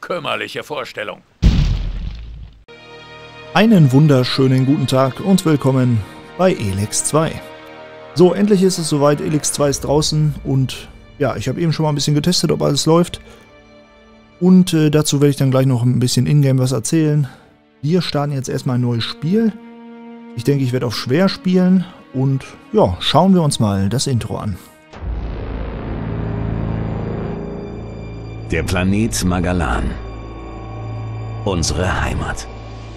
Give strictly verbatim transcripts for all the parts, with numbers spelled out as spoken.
kümmerliche Vorstellung. Einen wunderschönen guten Tag und willkommen bei Elex zwei. So, endlich ist es soweit, Elex zwei ist draußen und ja, ich habe eben schon mal ein bisschen getestet, ob alles läuft. Und äh, dazu werde ich dann gleich noch ein bisschen Ingame was erzählen. Wir starten jetzt erstmal ein neues Spiel. Ich denke, ich werde auf schwer spielen und ja, schauen wir uns mal das Intro an. Der Planet Magalan. Unsere Heimat.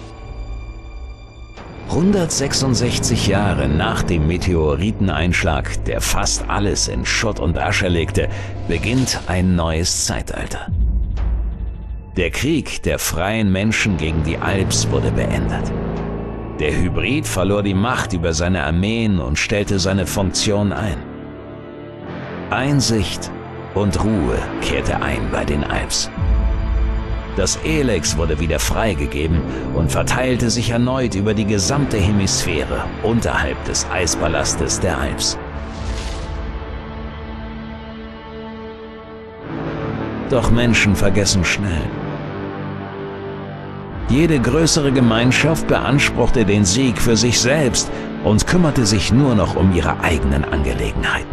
hundertsechsundsechzig Jahre nach dem Meteoriteneinschlag, der fast alles in Schutt und Asche legte, beginnt ein neues Zeitalter. Der Krieg der freien Menschen gegen die Alps wurde beendet. Der Hybrid verlor die Macht über seine Armeen und stellte seine Funktion ein. Einsicht und Ruhe kehrte ein bei den Alps. Das Elex wurde wieder freigegeben und verteilte sich erneut über die gesamte Hemisphäre unterhalb des Eispalastes der Alps. Doch Menschen vergessen schnell. Jede größere Gemeinschaft beanspruchte den Sieg für sich selbst und kümmerte sich nur noch um ihre eigenen Angelegenheiten.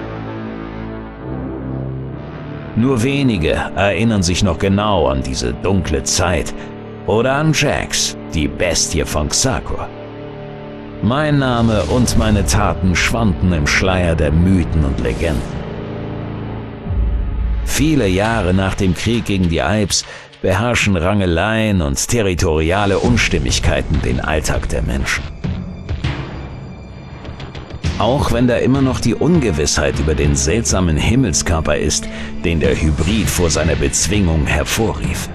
Nur wenige erinnern sich noch genau an diese dunkle Zeit oder an Jax, die Bestie von Xakor. Mein Name und meine Taten schwanden im Schleier der Mythen und Legenden. Viele Jahre nach dem Krieg gegen die Alps beherrschen Rangeleien und territoriale Unstimmigkeiten den Alltag der Menschen. Auch wenn da immer noch die Ungewissheit über den seltsamen Himmelskörper ist, den der Hybrid vor seiner Bezwingung hervorrief.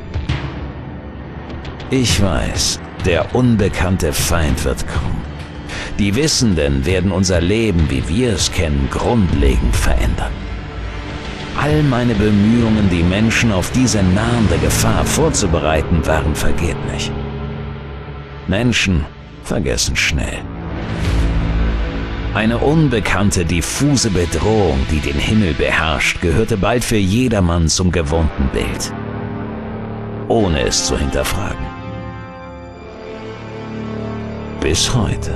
Ich weiß, der unbekannte Feind wird kommen. Die Wissenden werden unser Leben, wie wir es kennen, grundlegend verändern. All meine Bemühungen, die Menschen auf diese nahende Gefahr vorzubereiten, waren vergeblich. Menschen vergessen schnell. Eine unbekannte, diffuse Bedrohung, die den Himmel beherrscht, gehörte bald für jedermann zum gewohnten Bild, ohne es zu hinterfragen. Bis heute.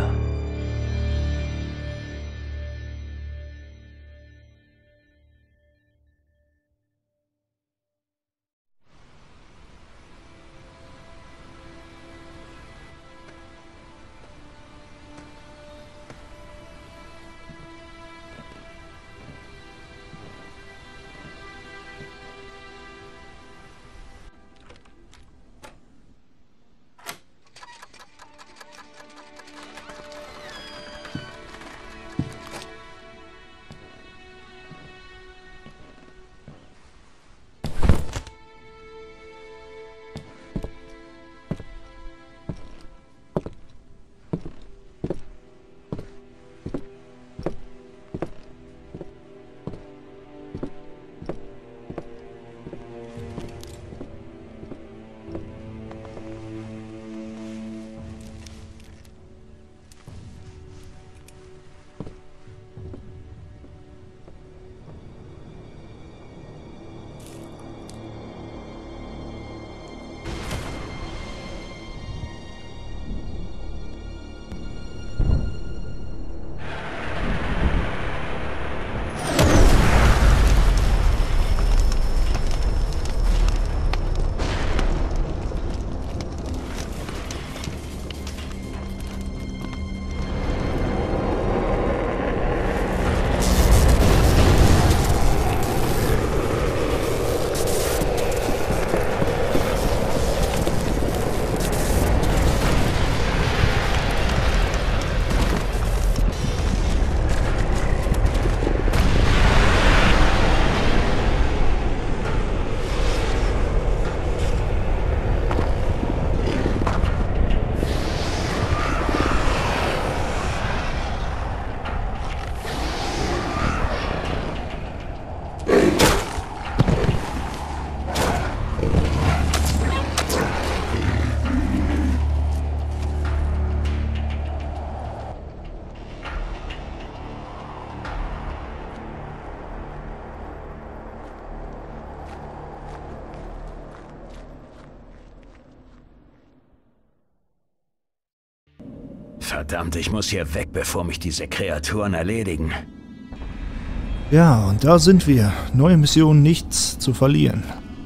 Verdammt, ich muss hier weg, bevor mich diese Kreaturen erledigen. Ja, und da sind wir. Neue Mission, nichts zu verlieren.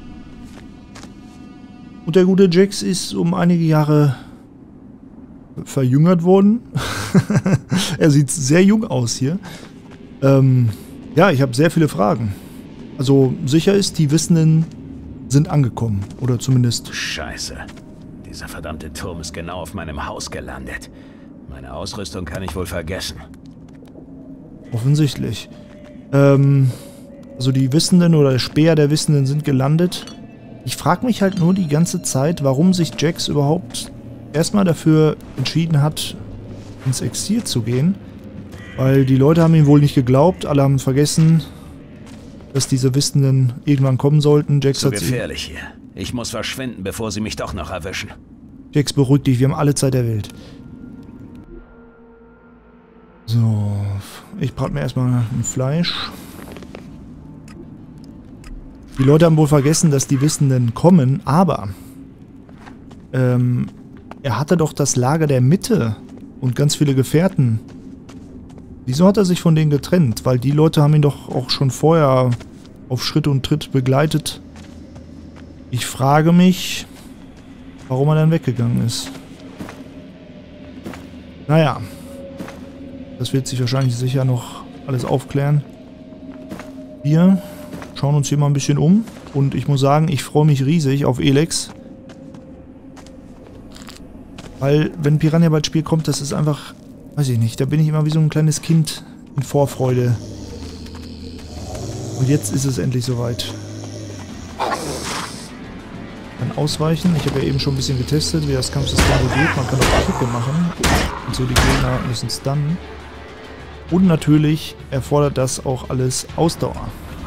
Und der gute Jax ist um einige Jahre verjüngert worden. Er sieht sehr jung aus hier. Ähm, ja, ich habe sehr viele Fragen. Also sicher ist, die Wissenden sind angekommen. Oder zumindest... Scheiße. Dieser verdammte Turm ist genau auf meinem Haus gelandet. Meine Ausrüstung kann ich wohl vergessen. Offensichtlich. Ähm, also die Wissenden oder der Speer der Wissenden sind gelandet. Ich frage mich halt nur die ganze Zeit, warum sich Jax überhaupt erstmal dafür entschieden hat, ins Exil zu gehen. Weil die Leute haben ihm wohl nicht geglaubt, alle haben vergessen, dass diese Wissenden irgendwann kommen sollten. Jax Zu hat gefährlich hier. Ich muss verschwinden, bevor sie mich doch noch erwischen. Jax, beruhig dich, wir haben alle Zeit der Welt. So, ich brate mir erstmal ein Fleisch. Die Leute haben wohl vergessen, dass die Wissenden kommen, aber ähm, er hatte doch das Lager der Mitte und ganz viele Gefährten. Wieso hat er sich von denen getrennt? Weil die Leute haben ihn doch auch schon vorher auf Schritt und Tritt begleitet. Ich frage mich, warum er dann weggegangen ist. Naja. Das wird sich wahrscheinlich sicher noch alles aufklären. Wir schauen uns hier mal ein bisschen um. Und ich muss sagen, ich freue mich riesig auf Elex. Weil, wenn Piranha bald Spiel kommt, das ist einfach... Weiß ich nicht, da bin ich immer wie so ein kleines Kind in Vorfreude. Und jetzt ist es endlich soweit. Dann ausweichen. Ich habe ja eben schon ein bisschen getestet, wie das Kampfsystem so geht. Man kann auch Kicke machen. Und so die Gegner müssen stunnen. Und natürlich erfordert das auch alles Ausdauer.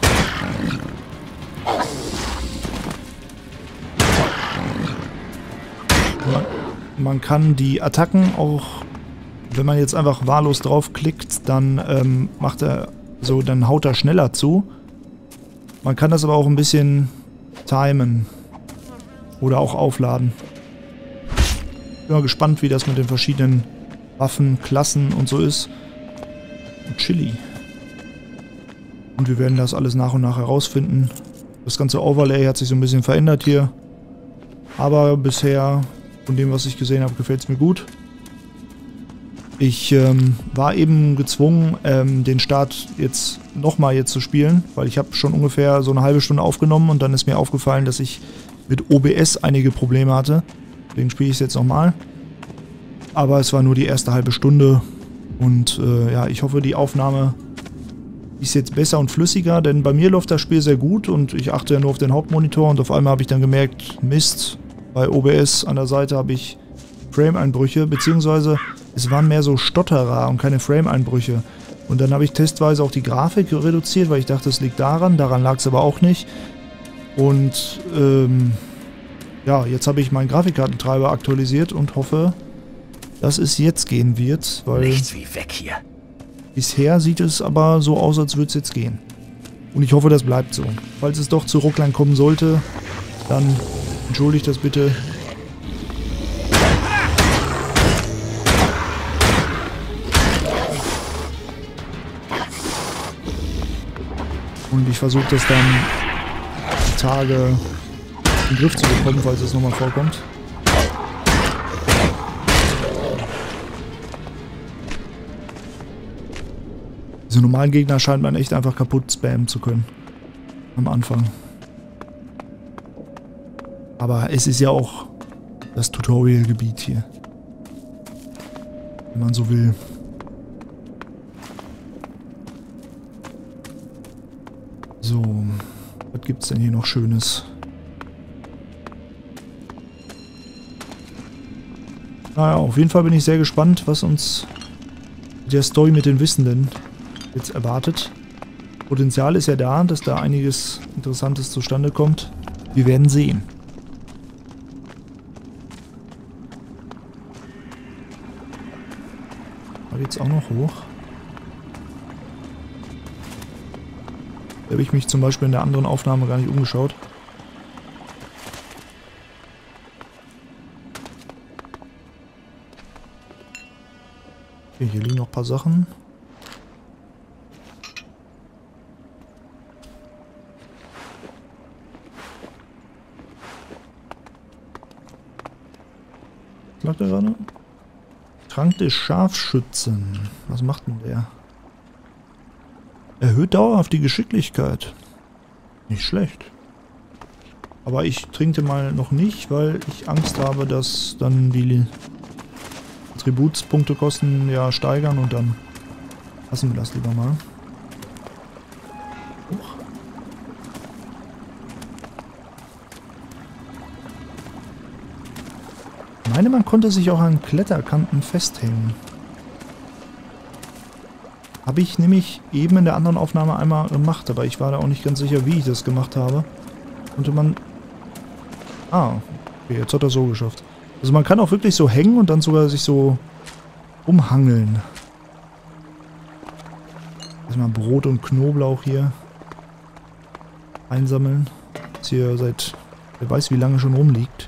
Man, man kann die Attacken auch, wenn man jetzt einfach wahllos draufklickt, dann ähm, macht er so, dann haut er schneller zu. Man kann das aber auch ein bisschen timen. Oder auch aufladen. Ich bin mal gespannt, wie das mit den verschiedenen Waffen, Klassen und so ist. Chili. Und wir werden das alles nach und nach herausfinden. Das ganze Overlay hat sich so ein bisschen verändert hier. Aber bisher, von dem, was ich gesehen habe, gefällt es mir gut. Ich ähm, war eben gezwungen, ähm, den Start jetzt nochmal jetzt zu spielen, weil ich habe schon ungefähr so eine halbe Stunde aufgenommen und dann ist mir aufgefallen, dass ich mit O B S einige Probleme hatte. Deswegen spiele ich es jetzt nochmal. Aber es war nur die erste halbe Stunde. Und äh, ja, ich hoffe, die Aufnahme ist jetzt besser und flüssiger, denn bei mir läuft das Spiel sehr gut und ich achte ja nur auf den Hauptmonitor und auf einmal habe ich dann gemerkt, Mist, bei O B S an der Seite habe ich Frame-Einbrüche, beziehungsweise es waren mehr so Stotterer und keine Frame-Einbrüche. Und dann habe ich testweise auch die Grafik reduziert, weil ich dachte, es liegt daran, daran lag es aber auch nicht. Und ähm, ja, jetzt habe ich meinen Grafikkartentreiber aktualisiert und hoffe, dass es jetzt gehen wird, weil nichts wie weg hier. Bisher sieht es aber so aus, als würde es jetzt gehen. Und ich hoffe, das bleibt so. Falls es doch zu Rucklein kommen sollte, dann entschuldigt das bitte. Und ich versuche das dann die Tage in den Griff zu bekommen, falls es nochmal vorkommt. Diese normalen Gegner scheint man echt einfach kaputt spammen zu können. Am Anfang. Aber es ist ja auch das Tutorial-Gebiet hier. Wenn man so will. So. Was gibt's denn hier noch Schönes? Naja, auf jeden Fall bin ich sehr gespannt, was uns der Story mit den Wissenden jetzt erwartet. Potenzial ist ja da, dass da einiges Interessantes zustande kommt. Wir werden sehen. Da geht's auch noch hoch. Da habe ich mich zum Beispiel in der anderen Aufnahme gar nicht umgeschaut. Okay, hier liegen noch ein paar Sachen. Was macht der gerade? Trank des Scharfschützen. Was macht denn der? Erhöht dauerhaft die Geschicklichkeit. Nicht schlecht. Aber ich trinke mal noch nicht, weil ich Angst habe, dass dann die Attributspunktekosten ja steigern und dann lassen wir das lieber mal. Huch. Ich meine, man konnte sich auch an Kletterkanten festhängen. Habe ich nämlich eben in der anderen Aufnahme einmal gemacht, aber ich war da auch nicht ganz sicher, wie ich das gemacht habe. Konnte man... Ah, okay, jetzt hat er so geschafft. Also man kann auch wirklich so hängen und dann sogar sich so umhangeln. Erstmal Brot und Knoblauch hier einsammeln. Das hier seit, wer weiß wie lange schon rumliegt.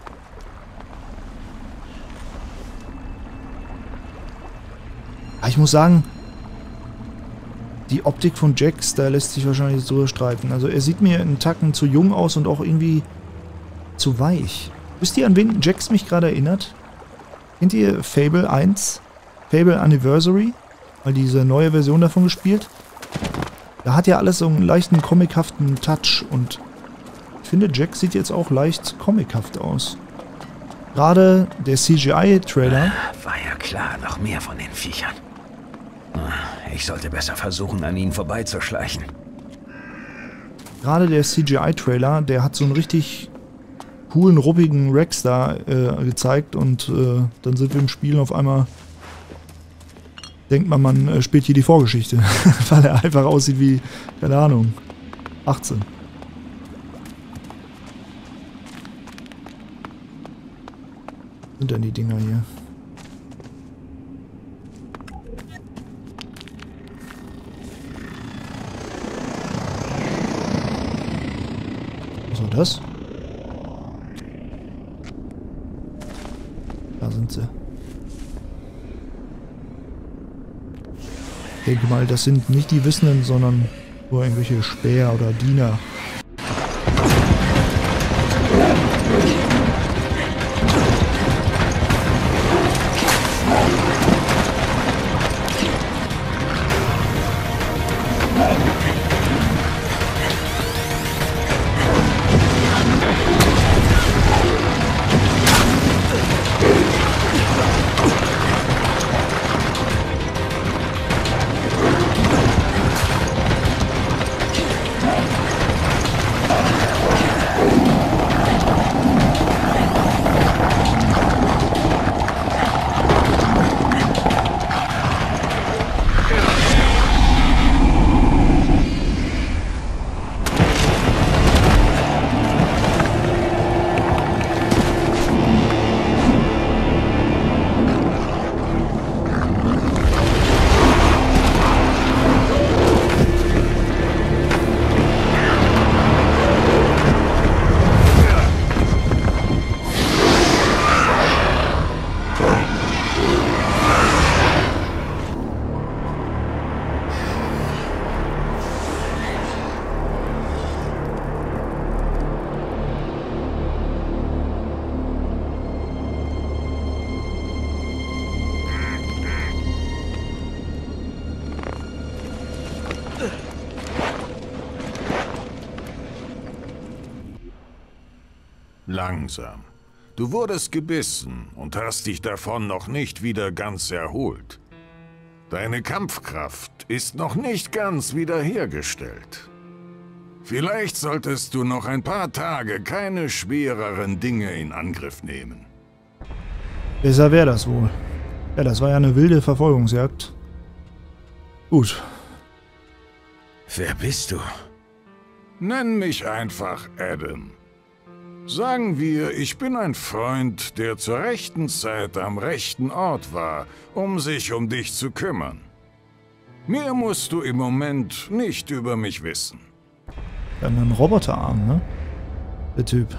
Aber ich muss sagen, die Optik von Jax, da lässt sich wahrscheinlich so streiten. Also er sieht mir einen Tacken zu jung aus und auch irgendwie zu weich. Wisst ihr, an wen Jax mich gerade erinnert? Kennt ihr Fable eins? Fable Anniversary? Mal diese neue Version davon gespielt? Da hat ja alles so einen leichten comichaften Touch und ich finde, Jax sieht jetzt auch leicht comichaft aus. Gerade der C G I-Trailer. War ja klar, noch mehr von den Viechern. Ich sollte besser versuchen, an ihnen vorbeizuschleichen. Gerade der C G I-Trailer, der hat so einen richtig coolen, ruppigen Rex da äh, gezeigt und äh, dann sind wir im Spiel auf einmal, denkt man, man äh, spielt hier die Vorgeschichte, weil er einfach aussieht wie, keine Ahnung, achtzehn. Was sind denn die Dinger hier? Was war das? Da sind sie. Ich denke mal, das sind nicht die Wissenden, sondern nur irgendwelche Späher oder Diener. Langsam. Du wurdest gebissen und hast dich davon noch nicht wieder ganz erholt. Deine Kampfkraft ist noch nicht ganz wiederhergestellt. Vielleicht solltest du noch ein paar Tage keine schwereren Dinge in Angriff nehmen. Besser wäre das wohl. Ja, das war ja eine wilde Verfolgungsjagd. Gut. Wer bist du? Nenn mich einfach Adam. Sagen wir, ich bin ein Freund, der zur rechten Zeit am rechten Ort war, um sich um dich zu kümmern. Mehr musst du im Moment nicht über mich wissen. Ja, einen Roboterarm, ne? Der Typ.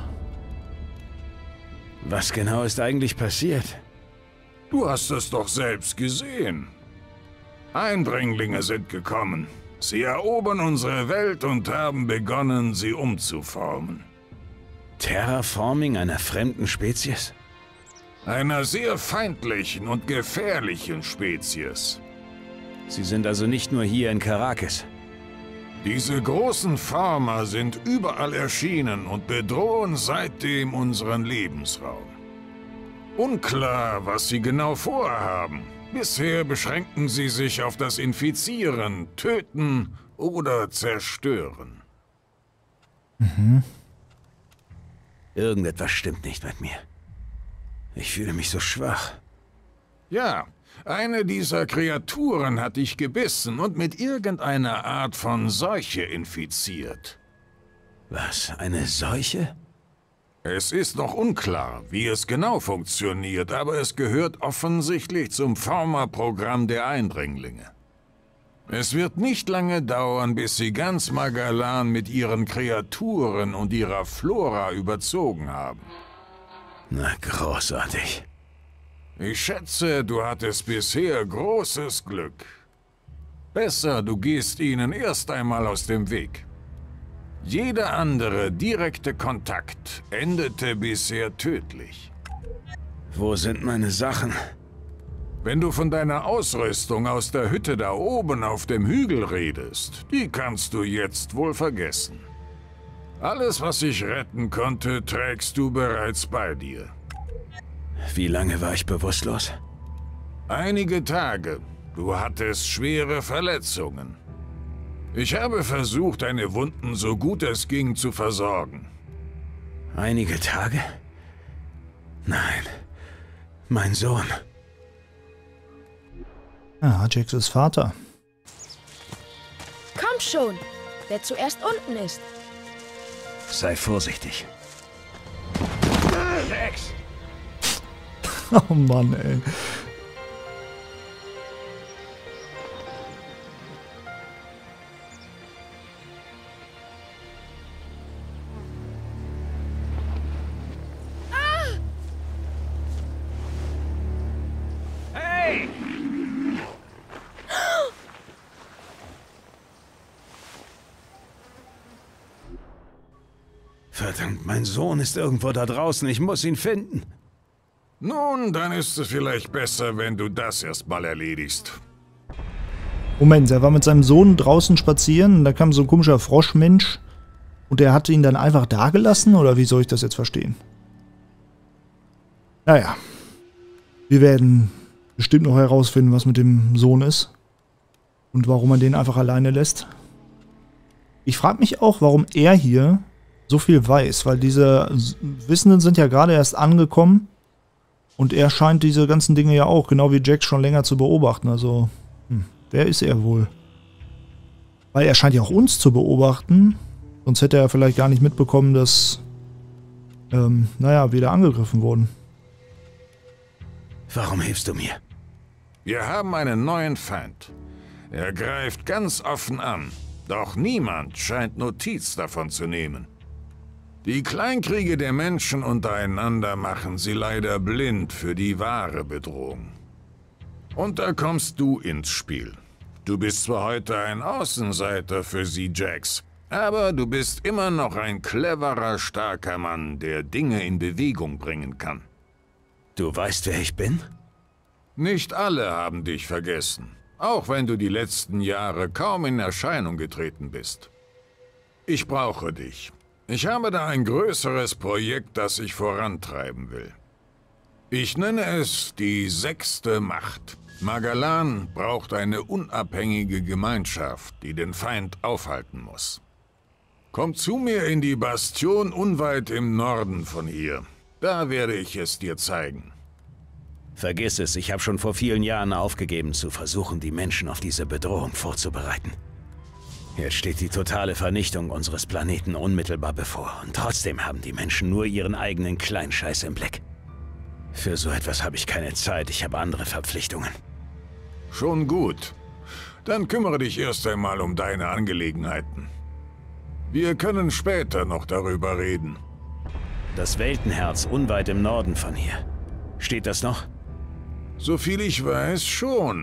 Was genau ist eigentlich passiert? Du hast es doch selbst gesehen. Eindringlinge sind gekommen. Sie erobern unsere Welt und haben begonnen, sie umzuformen. Terraforming einer fremden Spezies? Einer sehr feindlichen und gefährlichen Spezies. Sie sind also nicht nur hier in Caracas. Diese großen Former sind überall erschienen und bedrohen seitdem unseren Lebensraum. Unklar, was sie genau vorhaben. Bisher beschränken sie sich auf das Infizieren, Töten oder Zerstören. Mhm. Irgendetwas stimmt nicht mit mir. Ich fühle mich so schwach. Ja, eine dieser Kreaturen hat dich gebissen und mit irgendeiner Art von Seuche infiziert. Was, eine Seuche? Es ist noch unklar, wie es genau funktioniert, aber es gehört offensichtlich zum Former-Programm der Eindringlinge. Es wird nicht lange dauern, bis sie ganz Magalan mit ihren Kreaturen und ihrer Flora überzogen haben. Na, großartig. Ich schätze, du hattest bisher großes Glück. Besser, du gehst ihnen erst einmal aus dem Weg. Jeder andere direkte Kontakt endete bisher tödlich. Wo sind meine Sachen? Wenn du von deiner Ausrüstung aus der Hütte da oben auf dem Hügel redest, die kannst du jetzt wohl vergessen. Alles, was ich retten konnte, trägst du bereits bei dir. Wie lange war ich bewusstlos? Einige Tage. Du hattest schwere Verletzungen. Ich habe versucht, deine Wunden so gut es ging zu versorgen. Einige Tage? Nein. Mein Sohn. Ah, Jax ist Vater. Komm schon, wer zuerst unten ist. Sei vorsichtig. Jax! Oh Mann, ey. Hey! Verdammt, mein Sohn ist irgendwo da draußen. Ich muss ihn finden. Nun, dann ist es vielleicht besser, wenn du das erstmal erledigst. Moment, er war mit seinem Sohn draußen spazieren und da kam so ein komischer Froschmensch und der hatte ihn dann einfach da gelassen, oder wie soll ich das jetzt verstehen? Naja, wir werden bestimmt noch herausfinden, was mit dem Sohn ist und warum man den einfach alleine lässt. Ich frage mich auch, warum er hier so viel weiß, weil diese Wissenden sind ja gerade erst angekommen. Und er scheint diese ganzen Dinge ja auch, genau wie Jax, schon länger zu beobachten. Also, hm, wer ist er wohl? Weil er scheint ja auch uns zu beobachten. Sonst hätte er vielleicht gar nicht mitbekommen, dass, ähm, naja, wir da angegriffen wurden. Warum hilfst du mir? Wir haben einen neuen Feind. Er greift ganz offen an. Doch niemand scheint Notiz davon zu nehmen. Die Kleinkriege der Menschen untereinander machen sie leider blind für die wahre Bedrohung. Und da kommst du ins Spiel. Du bist zwar heute ein Außenseiter für sie, Jax, aber du bist immer noch ein cleverer, starker Mann, der Dinge in Bewegung bringen kann. Du weißt, wer ich bin? Nicht alle haben dich vergessen, auch wenn du die letzten Jahre kaum in Erscheinung getreten bist. Ich brauche dich. Ich habe da ein größeres Projekt, das ich vorantreiben will. Ich nenne es die sechste Macht. Magalan braucht eine unabhängige Gemeinschaft, die den Feind aufhalten muss. Komm zu mir in die Bastion unweit im Norden von hier. Da werde ich es dir zeigen. Vergiss es, ich habe schon vor vielen Jahren aufgegeben, zu versuchen, die Menschen auf diese Bedrohung vorzubereiten. Jetzt steht die totale Vernichtung unseres Planeten unmittelbar bevor. Und trotzdem haben die Menschen nur ihren eigenen Kleinscheiß im Blick. Für so etwas habe ich keine Zeit, ich habe andere Verpflichtungen. Schon gut. Dann kümmere dich erst einmal um deine Angelegenheiten. Wir können später noch darüber reden. Das Weltenherz unweit im Norden von hier. Steht das noch? Soviel ich weiß, schon.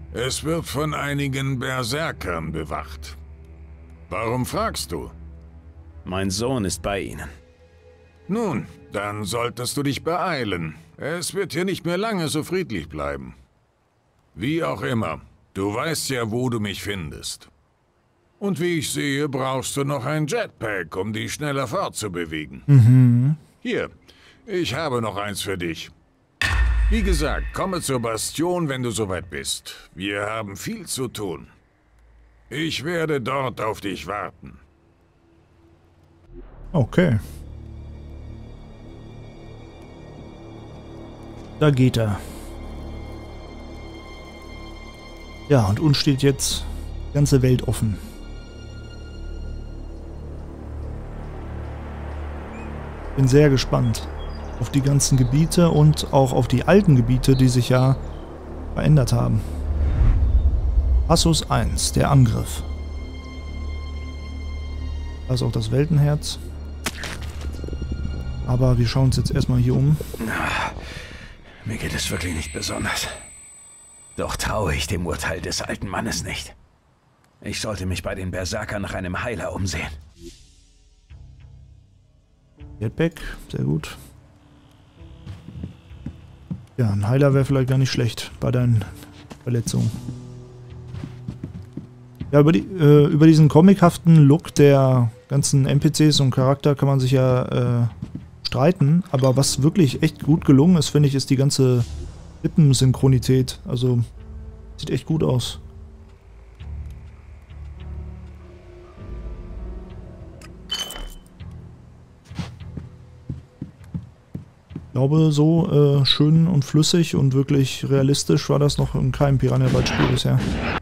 Es wird von einigen Berserkern bewacht. Warum fragst du? Mein Sohn ist bei ihnen. Nun, dann solltest du dich beeilen. Es wird hier nicht mehr lange so friedlich bleiben. Wie auch immer, du weißt ja, wo du mich findest. Und wie ich sehe, brauchst du noch ein Jetpack, um dich schneller fortzubewegen. Mhm. Hier, ich habe noch eins für dich. Wie gesagt, komme zur Bastion, wenn du soweit bist. Wir haben viel zu tun. Ich werde dort auf dich warten. Okay. Da geht er. Ja, und uns steht jetzt die ganze Welt offen. Bin sehr gespannt auf die ganzen Gebiete und auch auf die alten Gebiete, die sich ja verändert haben. Passus eins, der Angriff. Da ist auch das Weltenherz. Aber wir schauen uns jetzt erstmal hier um. Mir geht es wirklich nicht besonders. Doch traue ich dem Urteil des alten Mannes nicht. Ich sollte mich bei den Berserkern nach einem Heiler umsehen. Jetpack, sehr gut. Ja, ein Heiler wäre vielleicht gar nicht schlecht bei deinen Verletzungen. Ja, über, die, äh, über diesen comichaften Look der ganzen N P Cs und Charakter kann man sich ja äh, streiten, aber was wirklich echt gut gelungen ist, finde ich, ist die ganze Lippensynchronität. Also, sieht echt gut aus. Ich glaube, so äh, schön und flüssig und wirklich realistisch war das noch in keinem Piranha Bytes Spiel bisher.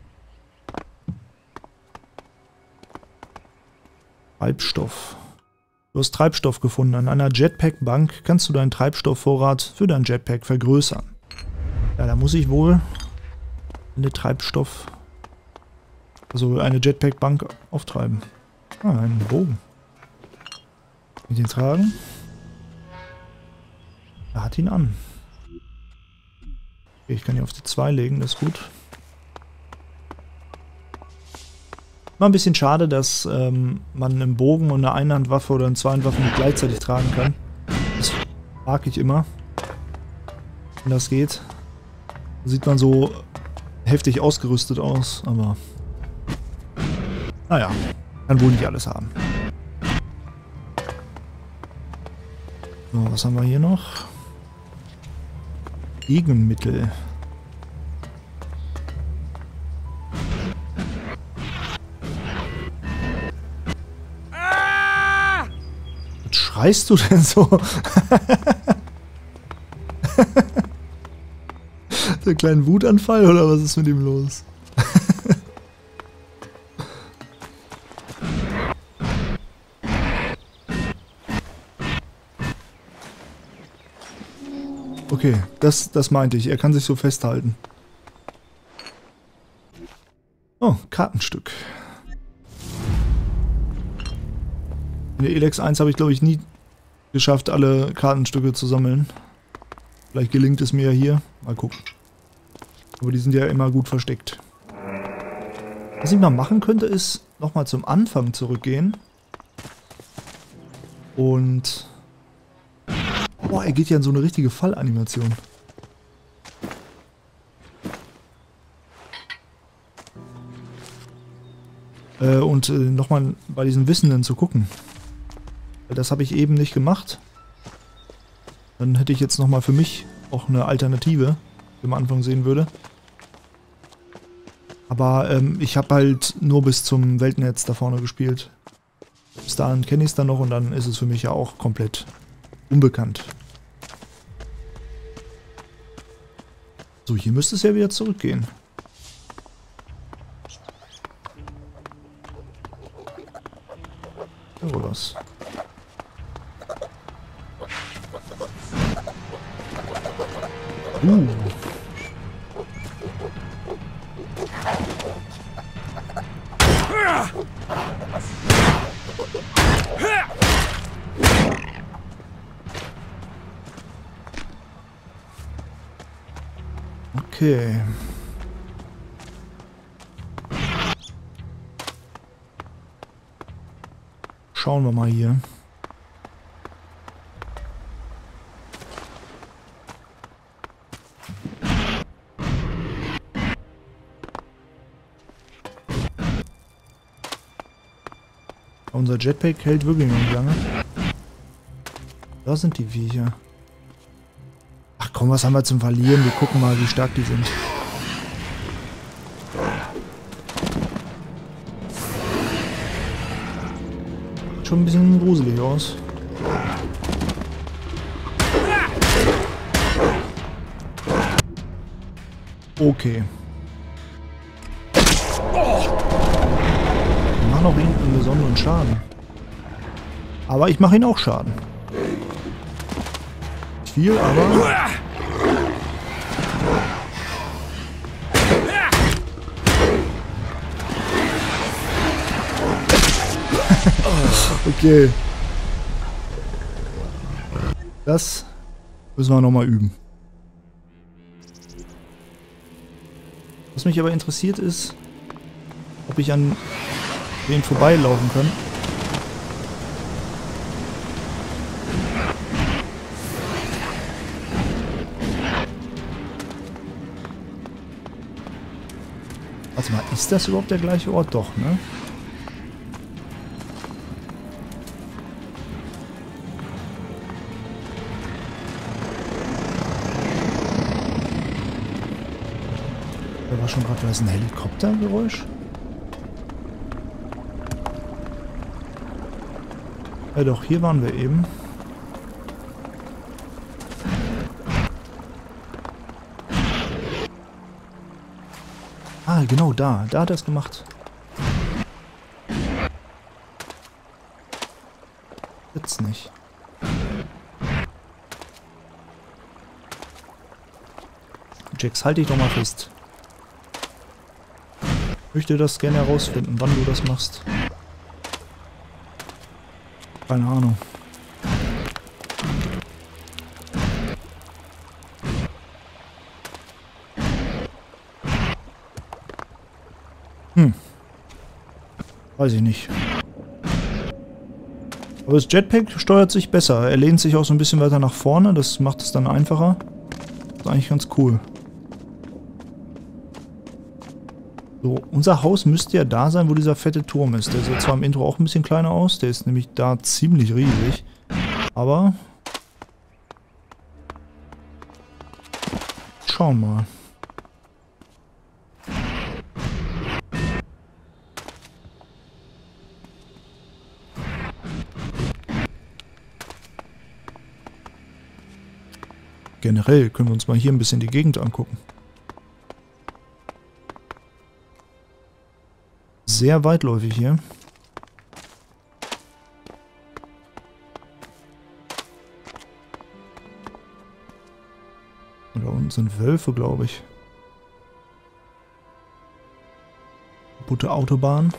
Treibstoff. Du hast Treibstoff gefunden. An einer Jetpack-Bank kannst du deinen Treibstoffvorrat für dein Jetpack vergrößern. Ja, da muss ich wohl eine Treibstoff... Also eine Jetpack-Bank auftreiben. Ah, einen Bogen. Kann ich den tragen? Er hat ihn an. Okay, ich kann ihn auf die zwei legen, das ist gut. Mal ein bisschen schade, dass ähm, man einen Bogen und eine Einhandwaffe oder eine Zweihandwaffe nicht gleichzeitig tragen kann. Das mag ich immer. Wenn das geht. Da sieht man so heftig ausgerüstet aus, aber... Naja, kann wohl nicht alles haben. So, was haben wir hier noch? Gegenmittel. Was schreist du denn so? Der kleine Wutanfall oder was ist mit ihm los? Okay, das, das meinte ich. Er kann sich so festhalten. Oh, Kartenstück. In der Elex eins habe ich, glaube ich, nie geschafft, alle Kartenstücke zu sammeln. Vielleicht gelingt es mir ja hier. Mal gucken. Aber die sind ja immer gut versteckt. Was ich mal machen könnte, ist nochmal zum Anfang zurückgehen. Und... Boah, er geht ja in so eine richtige Fallanimation. Äh, und äh, nochmal bei diesen Wissenden zu gucken. Das habe ich eben nicht gemacht. Dann hätte ich jetzt nochmal für mich auch eine Alternative, die man am Anfang sehen würde. Aber ähm, ich habe halt nur bis zum Weltnetz da vorne gespielt. Bis dahin kenne ich es dann noch und dann ist es für mich ja auch komplett unbekannt. So, hier müsste es ja wieder zurückgehen. Ja, wohl was. Uh. Okay. Schauen wir mal hier. Unser Jetpack hält wirklich noch nicht lange. Da sind die Viecher. Ach komm, was haben wir zum Verlieren? Wir gucken mal, wie stark die sind. Sieht schon ein bisschen gruselig aus. Okay. Wir machen auch irgendeinen besonderen Schaden. Aber ich mache ihn auch Schaden. Nicht viel, aber... Okay. Das müssen wir nochmal üben. Was mich aber interessiert ist, ob ich an den vorbeilaufen kann. Warte mal, ist das überhaupt der gleiche Ort? Doch, ne? Da war schon gerade, war das ein Helikoptergeräusch? Ja doch, hier waren wir eben. Ah, genau da. Da hat er es gemacht. Jetzt nicht. Jax, halt dich doch mal fest. Ich möchte das gerne herausfinden, wann du das machst. Keine Ahnung. Hm. Weiß ich nicht. Aber das Jetpack steuert sich besser. Er lehnt sich auch so ein bisschen weiter nach vorne. Das macht es dann einfacher. Das ist eigentlich ganz cool. So, unser Haus müsste ja da sein, wo dieser fette Turm ist. Der sieht zwar im Intro auch ein bisschen kleiner aus. Der ist nämlich da ziemlich riesig. Aber... schauen mal. Generell können wir uns mal hier ein bisschen die Gegend angucken. Sehr weitläufig hier. Und da unten sind Wölfe, glaube ich. Gute Autobahn.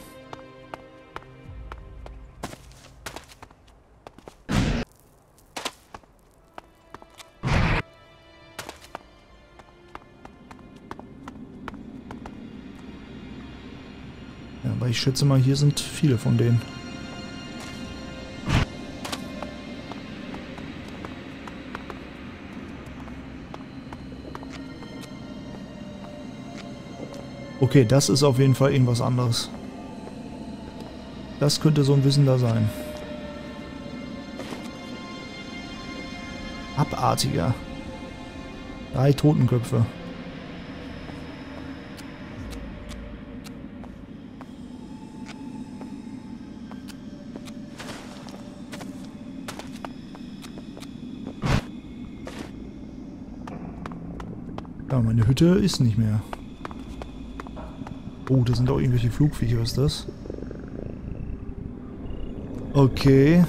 Ja, aber ich schätze mal, hier sind viele von denen. Okay, das ist auf jeden Fall irgendwas anderes. Das könnte so ein Wissender sein. Abartiger. Drei Totenköpfe. Ja, meine Hütte ist nicht mehr. Oh, das sind auch irgendwelche Flugviecher, ist das? Okay.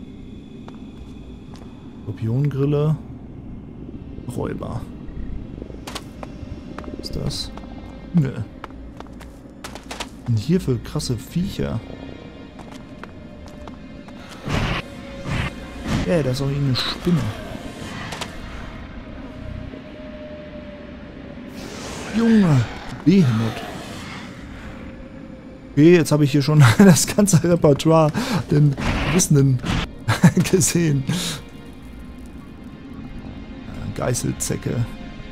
Skorpiongrille. Räuber. Was ist das? Nö. Was sind hier für krasse Viecher? Ja, da ist auch irgendeine Spinne. Junge, Behemoth. Okay, jetzt habe ich hier schon das ganze Repertoire den Wissenden gesehen. Geißelzecke.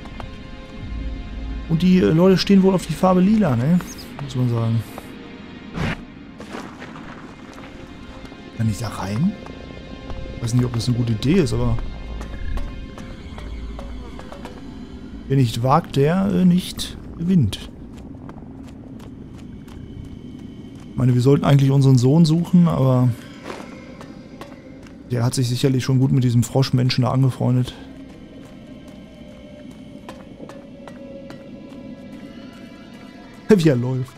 Und die äh, Leute stehen wohl auf die Farbe lila, ne? Muss man sagen. Kann ich da rein? Ich weiß nicht, ob das eine gute Idee ist, aber... Wer nicht wagt, der äh, nicht gewinnt. Ich meine, wir sollten eigentlich unseren Sohn suchen, aber... Der hat sich sicherlich schon gut mit diesem Froschmenschen da angefreundet. Wie er läuft.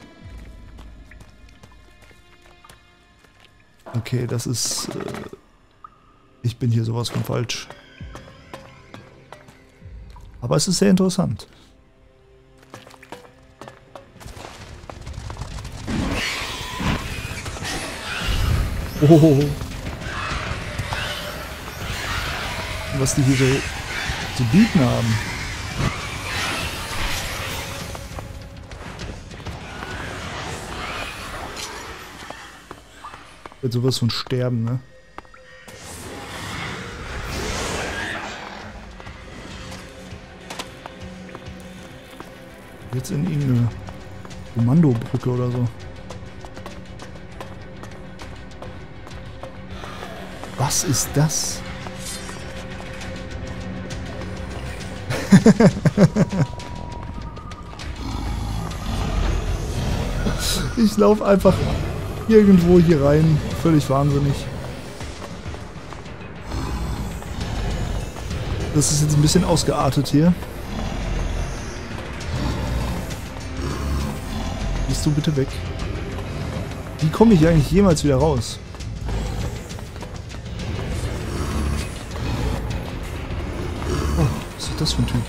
Okay, das ist... Äh, ich bin hier sowas von falsch. Aber es ist sehr interessant. Oh. Was die hier so zu bieten haben. Wird sowas von sterben, ne? Jetzt in irgendeine Kommandobrücke oder so. Was ist das? Ich laufe einfach irgendwo hier rein. Völlig wahnsinnig. Das ist jetzt ein bisschen ausgeartet hier. Gehst du bitte weg? Wie komme ich eigentlich jemals wieder raus? Oh, was ist das für ein Typ?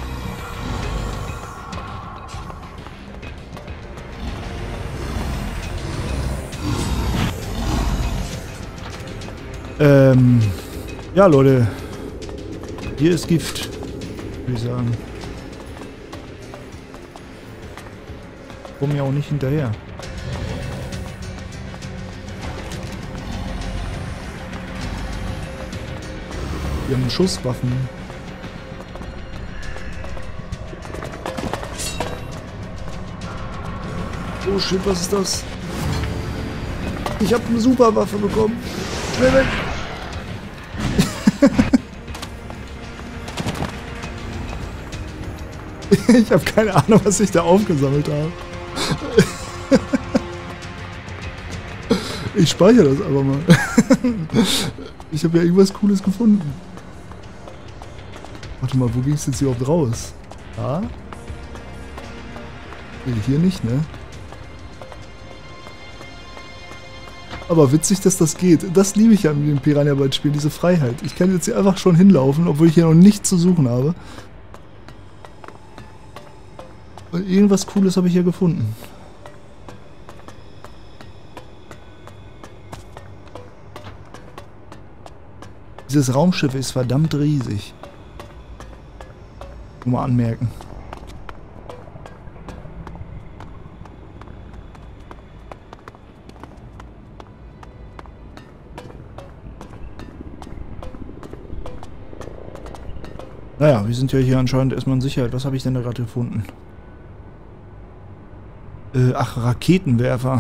Ähm, ja Leute, hier ist Gift, würde ich sagen. Komm ja auch nicht hinterher. Wir haben Schusswaffen. Oh shit, was ist das? Ich habe eine Superwaffe bekommen. Schnell weg! Ich habe keine Ahnung, was ich da aufgesammelt habe. Ich speichere das aber mal. Ich habe ja irgendwas Cooles gefunden. Warte mal, wo ging es jetzt überhaupt raus? Da? Nee, hier nicht, ne? Aber witzig, dass das geht. Das liebe ich ja mit dem Piranha Bytes Spiel, diese Freiheit. Ich kann jetzt hier einfach schon hinlaufen, obwohl ich hier noch nichts zu suchen habe. Und irgendwas Cooles habe ich hier gefunden. Dieses Raumschiff ist verdammt riesig. Nur mal anmerken. Naja, wir sind ja hier anscheinend erstmal in Sicherheit. Was habe ich denn da gerade gefunden? Äh, ach, Raketenwerfer.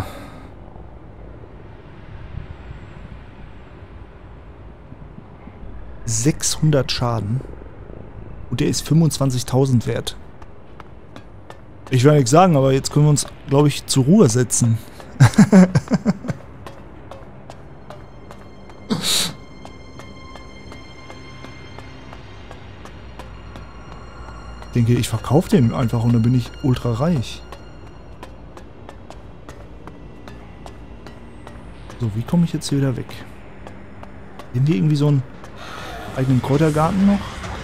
sechshundert Schaden. Und der ist fünfundzwanzigtausend wert. Ich will nichts sagen, aber jetzt können wir uns, glaube ich, zur Ruhe setzen. Ich denke, ich verkaufe den einfach und dann bin ich ultra reich. So, wie komme ich jetzt hier wieder weg? Haben die irgendwie so einen eigenen Kräutergarten noch?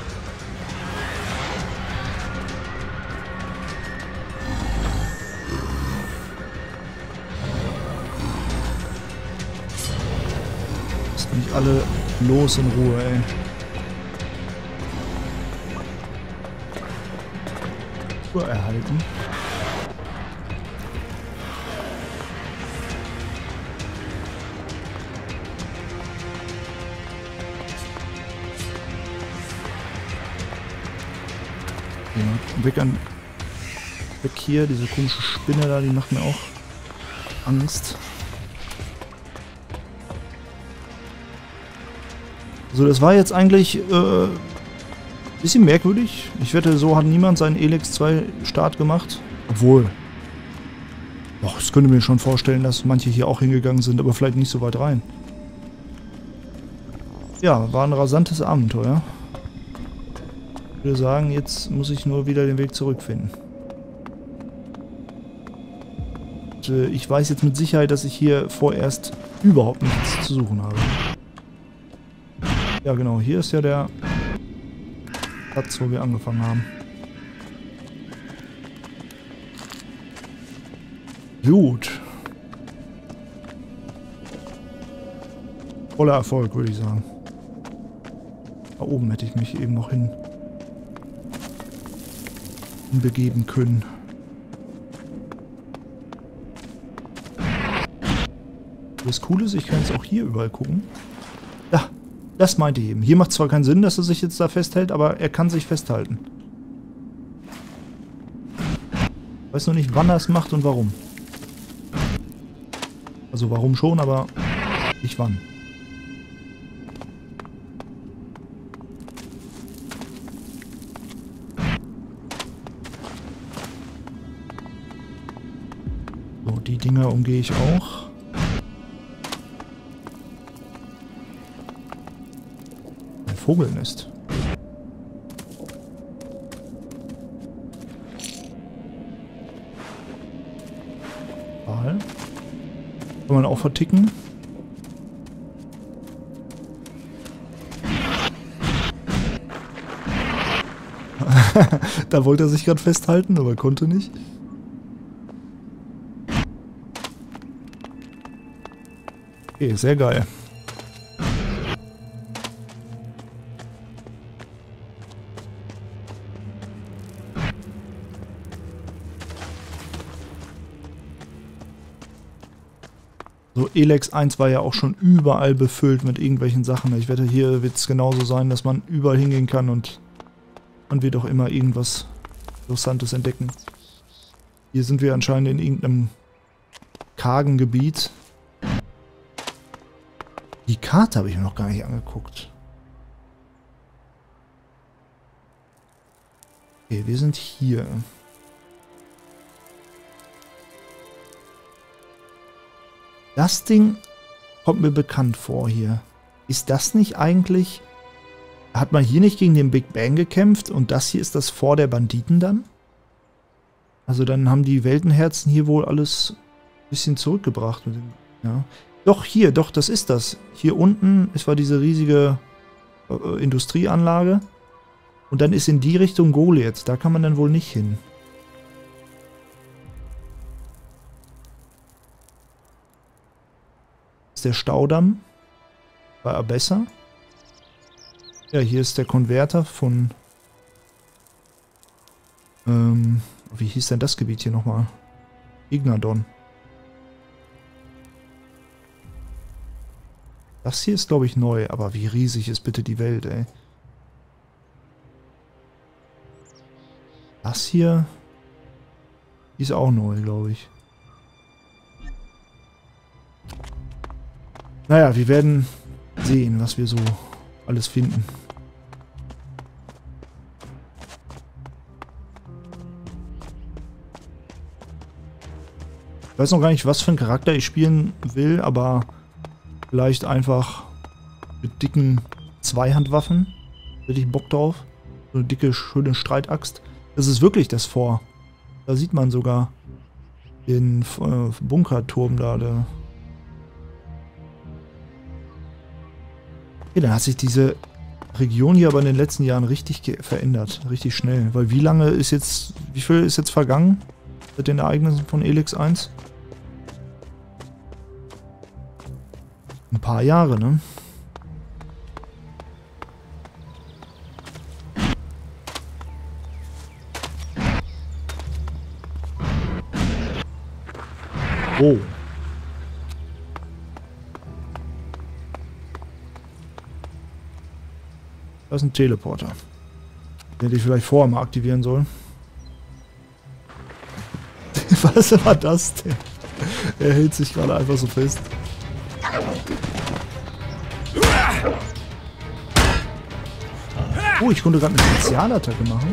Lasst mich alle los in Ruhe, ey. Erhalten. Ja, weg an... Weg hier, diese komische Spinne da, die macht mir auch Angst. So, das war jetzt eigentlich äh, bisschen merkwürdig. Ich wette, so hat niemand seinen Elex zwei Start gemacht. Obwohl. Doch, ich könnte mir schon vorstellen, dass manche hier auch hingegangen sind, aber vielleicht nicht so weit rein. Ja, war ein rasantes Abenteuer. Ich würde sagen, jetzt muss ich nur wieder den Weg zurückfinden. Und, äh, ich weiß jetzt mit Sicherheit, dass ich hier vorerst überhaupt nichts zu suchen habe. Ja genau, hier ist ja der Platz, wo wir angefangen haben. Gut. Voller Erfolg, würde ich sagen. Da oben hätte ich mich eben noch hin begeben können. Das Coole ist, ich kann jetzt auch hier überall gucken. Ja, das meinte ich eben. Hier macht zwar keinen Sinn, dass er sich jetzt da festhält, aber er kann sich festhalten. Ich weiß noch nicht, wann er es macht und warum. Also warum schon, aber nicht wann. So, die Dinger umgehe ich auch. Ein Vogelnest. Kann man auch verticken. Da wollte er sich gerade festhalten, aber konnte nicht. Okay, sehr geil. So, Elex eins war ja auch schon überall befüllt mit irgendwelchen Sachen. Ich wette, hier wird es genauso sein, dass man überall hingehen kann und man wird auch immer irgendwas Interessantes entdecken. Hier sind wir anscheinend in irgendeinem kargen Gebiet. Die Karte habe ich mir noch gar nicht angeguckt. Okay, wir sind hier. Das Ding kommt mir bekannt vor hier. Ist das nicht eigentlich... Hat man hier nicht gegen den Big Bang gekämpft und das hier ist das Fort der Banditen dann? Also dann haben die Weltenherzen hier wohl alles ein bisschen zurückgebracht. Mit dem, ja. Doch, hier, doch, das ist das. Hier unten, es war diese riesige äh, Industrieanlage. Und dann ist in die Richtung Goliath. Da kann man dann wohl nicht hin. Ist der Staudamm bei Abessa. Ja, hier ist der Konverter von... Ähm, wie hieß denn das Gebiet hier nochmal? Ignadon. Das hier ist, glaube ich, neu, aber wie riesig ist bitte die Welt, ey. Das hier ist auch neu, glaube ich. Naja, wir werden sehen, was wir so alles finden. Ich weiß noch gar nicht, was für einen Charakter ich spielen will, aber vielleicht einfach mit dicken Zweihandwaffen. Hätte ich Bock drauf. So eine dicke, schöne Streitaxt. Das ist wirklich das Fort. Da sieht man sogar den äh, Bunkerturm da. Der okay, dann hat sich diese Region hier aber in den letzten Jahren richtig verändert. Richtig schnell. Weil wie lange ist jetzt, wie viel ist jetzt vergangen seit den Ereignissen von Elex eins? Ein paar Jahre, ne? Oh. Das ist ein Teleporter. Hätte ich vielleicht vorher mal aktivieren sollen. Was war das denn? Er hält sich gerade einfach so fest. Oh, ich konnte gerade eine Spezialattacke machen.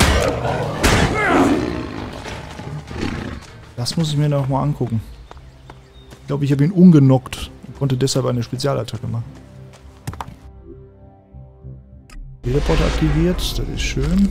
Das muss ich mir noch mal angucken. Ich glaube, ich habe ihn umgenockt und konnte deshalb eine Spezialattacke machen. Teleporter aktiviert, das ist schön.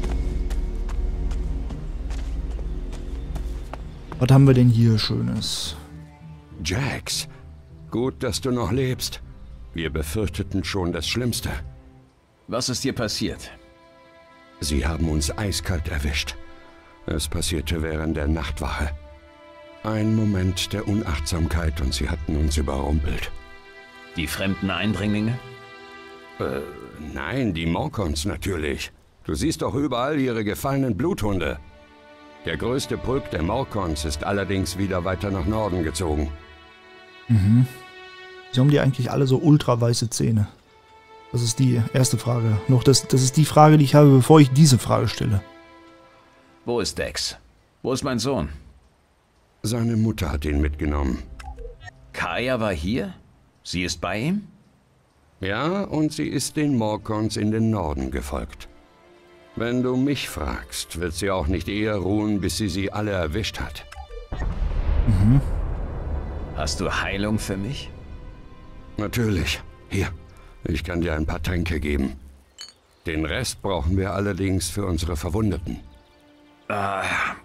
Was haben wir denn hier Schönes? Jax, gut, dass du noch lebst. Wir befürchteten schon das Schlimmste. Was ist dir passiert? Sie haben uns eiskalt erwischt. Es passierte während der Nachtwache. Ein Moment der Unachtsamkeit und sie hatten uns überrumpelt. Die fremden Eindringlinge? Äh, nein, die Morkons natürlich. Du siehst doch überall ihre gefallenen Bluthunde. Der größte Pulk der Morkons ist allerdings wieder weiter nach Norden gezogen. Mhm. Wieso haben die eigentlich alle so ultra weiße Zähne? Das ist die erste Frage. Noch das, das ist die Frage, die ich habe, bevor ich diese Frage stelle. Wo ist Dex? Wo ist mein Sohn? Seine Mutter hat ihn mitgenommen. Kaya war hier? Sie ist bei ihm? Ja, und sie ist den Morkons in den Norden gefolgt. Wenn du mich fragst, wird sie auch nicht eher ruhen, bis sie sie alle erwischt hat. Mhm. Hast du Heilung für mich? Natürlich. Hier, ich kann dir ein paar Tränke geben. Den Rest brauchen wir allerdings für unsere Verwundeten. Ah.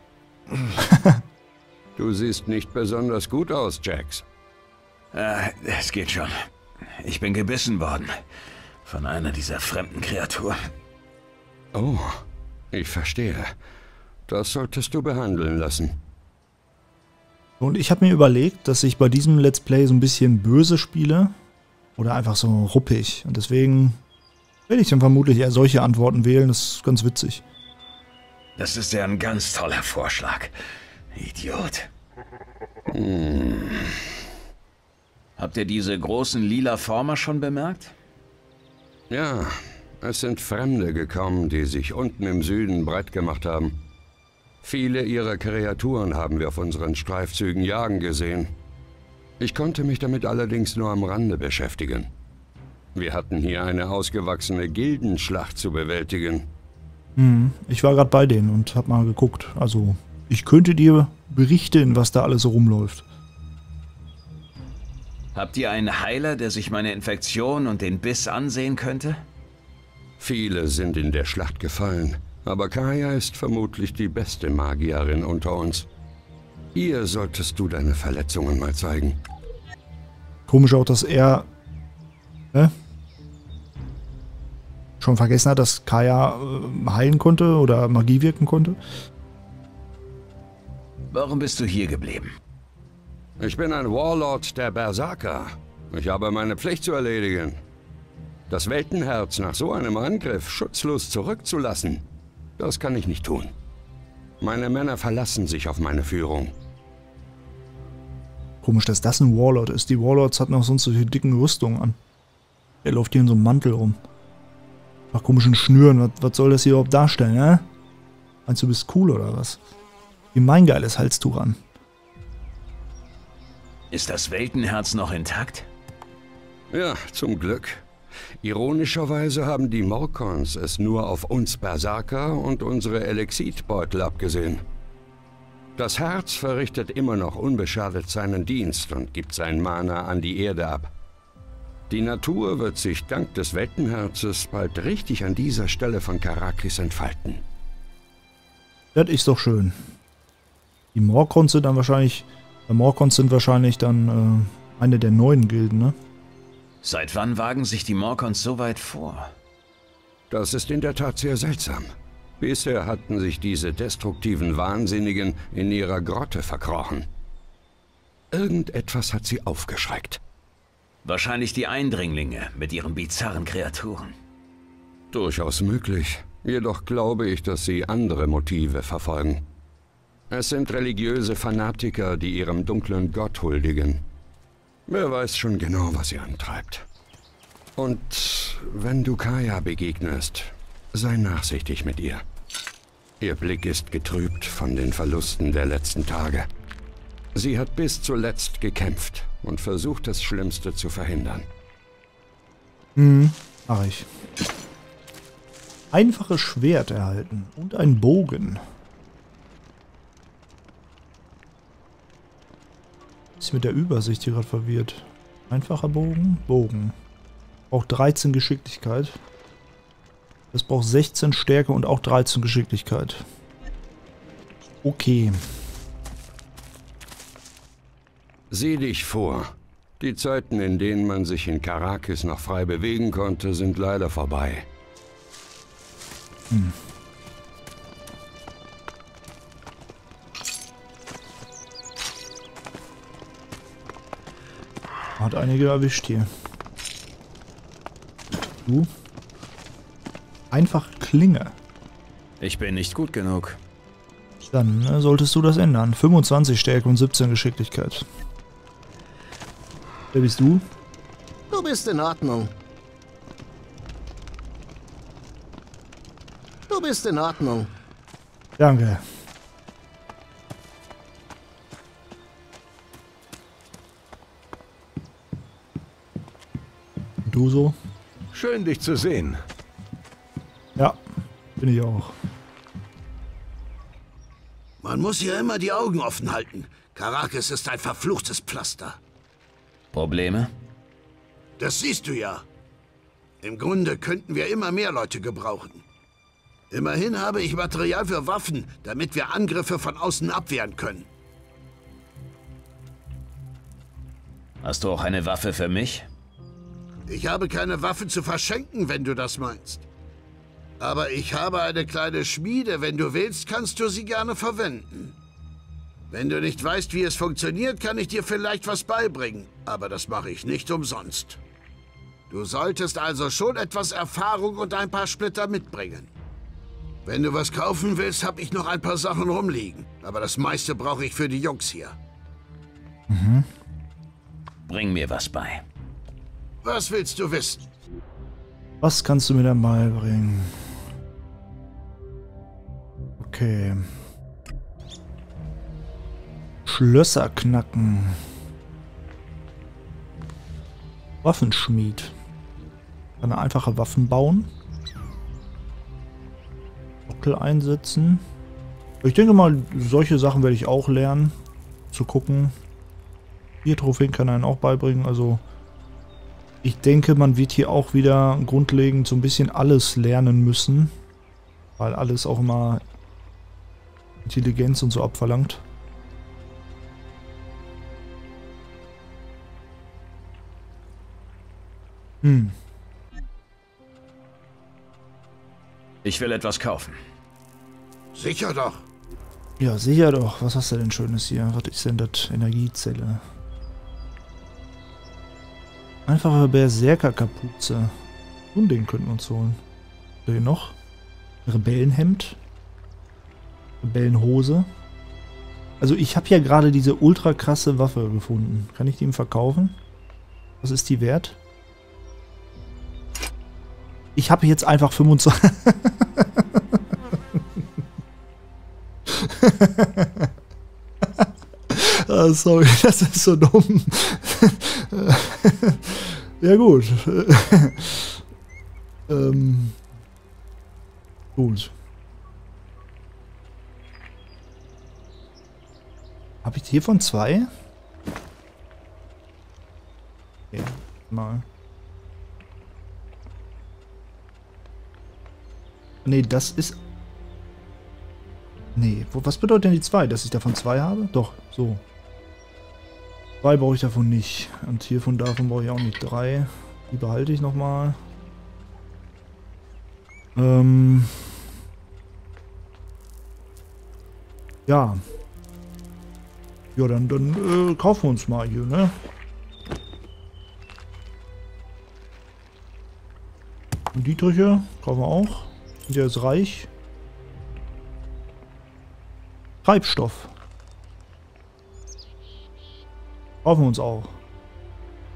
Du siehst nicht besonders gut aus, Jax. Ah, es geht schon. Ich bin gebissen worden. Von einer dieser fremden Kreaturen. Oh, ich verstehe. Das solltest du behandeln lassen. Und ich habe mir überlegt, dass ich bei diesem Let's Play so ein bisschen böse spiele. Oder einfach so ruppig. Und deswegen werde ich dann vermutlich eher solche Antworten wählen. Das ist ganz witzig. Das ist ja ein ganz toller Vorschlag. Idiot. Hm. Habt ihr diese großen lila Former schon bemerkt? Ja, es sind Fremde gekommen, die sich unten im Süden breit gemacht haben. Viele ihrer Kreaturen haben wir auf unseren Streifzügen jagen gesehen. Ich konnte mich damit allerdings nur am Rande beschäftigen. Wir hatten hier eine ausgewachsene Gildenschlacht zu bewältigen. Hm, ich war gerade bei denen und habe mal geguckt. Also, ich könnte dir berichten, was da alles so rumläuft. Habt ihr einen Heiler, der sich meine Infektion und den Biss ansehen könnte? Viele sind in der Schlacht gefallen, aber Kaya ist vermutlich die beste Magierin unter uns. Ihr solltest du deine Verletzungen mal zeigen. Komisch auch, dass er ne, schon vergessen hat, dass Kaya äh, heilen konnte oder Magie wirken konnte. Warum bist du hier geblieben? Ich bin ein Warlord der Berserker. Ich habe meine Pflicht zu erledigen. Das Weltenherz nach so einem Angriff schutzlos zurückzulassen, das kann ich nicht tun. Meine Männer verlassen sich auf meine Führung. Komisch, dass das ein Warlord ist. Die Warlords hatten auch sonst solche dicken Rüstungen an. Der läuft hier in so einem Mantel rum. Nach komischen Schnüren. Was, was soll das hier überhaupt darstellen, hä? Meinst du, du bist cool oder was? Wie mein geiles Halstuch an. Ist das Weltenherz noch intakt? Ja, zum Glück. Ironischerweise haben die Morkons es nur auf uns Berserker und unsere Elexitbeutel abgesehen. Das Herz verrichtet immer noch unbeschadet seinen Dienst und gibt sein Mana an die Erde ab. Die Natur wird sich dank des Weltenherzes bald richtig an dieser Stelle von Karakhis entfalten. Das ist doch schön. Die Morkons sind dann wahrscheinlich... Die Morkons sind wahrscheinlich dann äh, eine der neuen Gilden, ne? Seit wann wagen sich die Morkons so weit vor? Das ist in der Tat sehr seltsam. Bisher hatten sich diese destruktiven Wahnsinnigen in ihrer Grotte verkrochen. Irgendetwas hat sie aufgeschreckt. Wahrscheinlich die Eindringlinge mit ihren bizarren Kreaturen. Durchaus möglich. Jedoch glaube ich, dass sie andere Motive verfolgen. Es sind religiöse Fanatiker, die ihrem dunklen Gott huldigen. Wer weiß schon genau, was sie antreibt. Und wenn du Kaya begegnest, Sei nachsichtig mit ihr. Ihr Blick ist getrübt von den Verlusten der letzten Tage. Sie hat bis zuletzt gekämpft und versucht, das Schlimmste zu verhindern. Hm, mach ich. Einfaches Schwert erhalten und ein Bogen. Ist mit der Übersicht hier gerade verwirrt. Einfacher Bogen, Bogen. Braucht dreizehn Geschicklichkeit. Das braucht sechzehn Stärke und auch dreizehn Geschicklichkeit. Okay. Sieh dich vor. Die Zeiten, in denen man sich in Caracis noch frei bewegen konnte, sind leider vorbei. Hm. Hat einige erwischt hier. Du? Einfach Klinge. Ich bin nicht gut genug. Dann äh, solltest du das ändern. fünfundzwanzig Stärke und siebzehn Geschicklichkeit. Wer bist du? Du bist in Ordnung. Du bist in Ordnung. Danke. Und du so? Schön, dich zu sehen. Ja, bin ich auch. Man muss hier immer die Augen offen halten. Caracis ist ein verfluchtes Pflaster. Probleme? Das siehst du ja. Im Grunde könnten wir immer mehr Leute gebrauchen. Immerhin habe ich Material für Waffen, damit wir Angriffe von außen abwehren können. Hast du auch eine Waffe für mich? Ich habe keine Waffen zu verschenken, wenn du das meinst. Aber ich habe eine kleine Schmiede. Wenn du willst, kannst du sie gerne verwenden. Wenn du nicht weißt, wie es funktioniert, kann ich dir vielleicht was beibringen. Aber das mache ich nicht umsonst. Du solltest also schon etwas Erfahrung und ein paar Splitter mitbringen. Wenn du was kaufen willst, habe ich noch ein paar Sachen rumliegen. Aber das meiste brauche ich für die Jungs hier. Mhm. Bring mir was bei. Was willst du wissen? Was kannst du mir denn beibringen? Okay. Schlösser knacken. Waffenschmied. Kann er einfache Waffen bauen. Sockel einsetzen. Ich denke mal, solche Sachen werde ich auch lernen. Zu gucken. Vier Trophäen kann er einen auch beibringen. Also ich denke, man wird hier auch wieder grundlegend so ein bisschen alles lernen müssen. Weil alles auch immer Intelligenz und so abverlangt. Hm. Ich will etwas kaufen. Sicher doch. Ja, sicher doch. Was hast du denn Schönes hier? Was ist denn das? Energiezelle. Einfache Berserker-Kapuze. So ein Ding könnten wir uns holen. Hier noch? Rebellenhemd. Rebellenhose. Also ich habe ja gerade diese ultra krasse Waffe gefunden. Kann ich die ihm verkaufen? Was ist die wert? Ich habe jetzt einfach fünfundzwanzig... ah, sorry, das ist so dumm. Ja gut. ähm, gut. Habe ich hiervon zwei? Okay, mal. Nee, das ist... Nee, wo, was bedeutet denn die zwei? Dass ich davon zwei habe? Doch, so. Zwei brauche ich davon nicht. Und hiervon davon brauche ich auch nicht drei. Die behalte ich nochmal. Ähm... Ja. Ja, dann, dann äh, kaufen wir uns mal hier, ne? Und Dietriche kaufen wir auch. Sind ja jetzt reich. Treibstoff. Kaufen wir uns auch.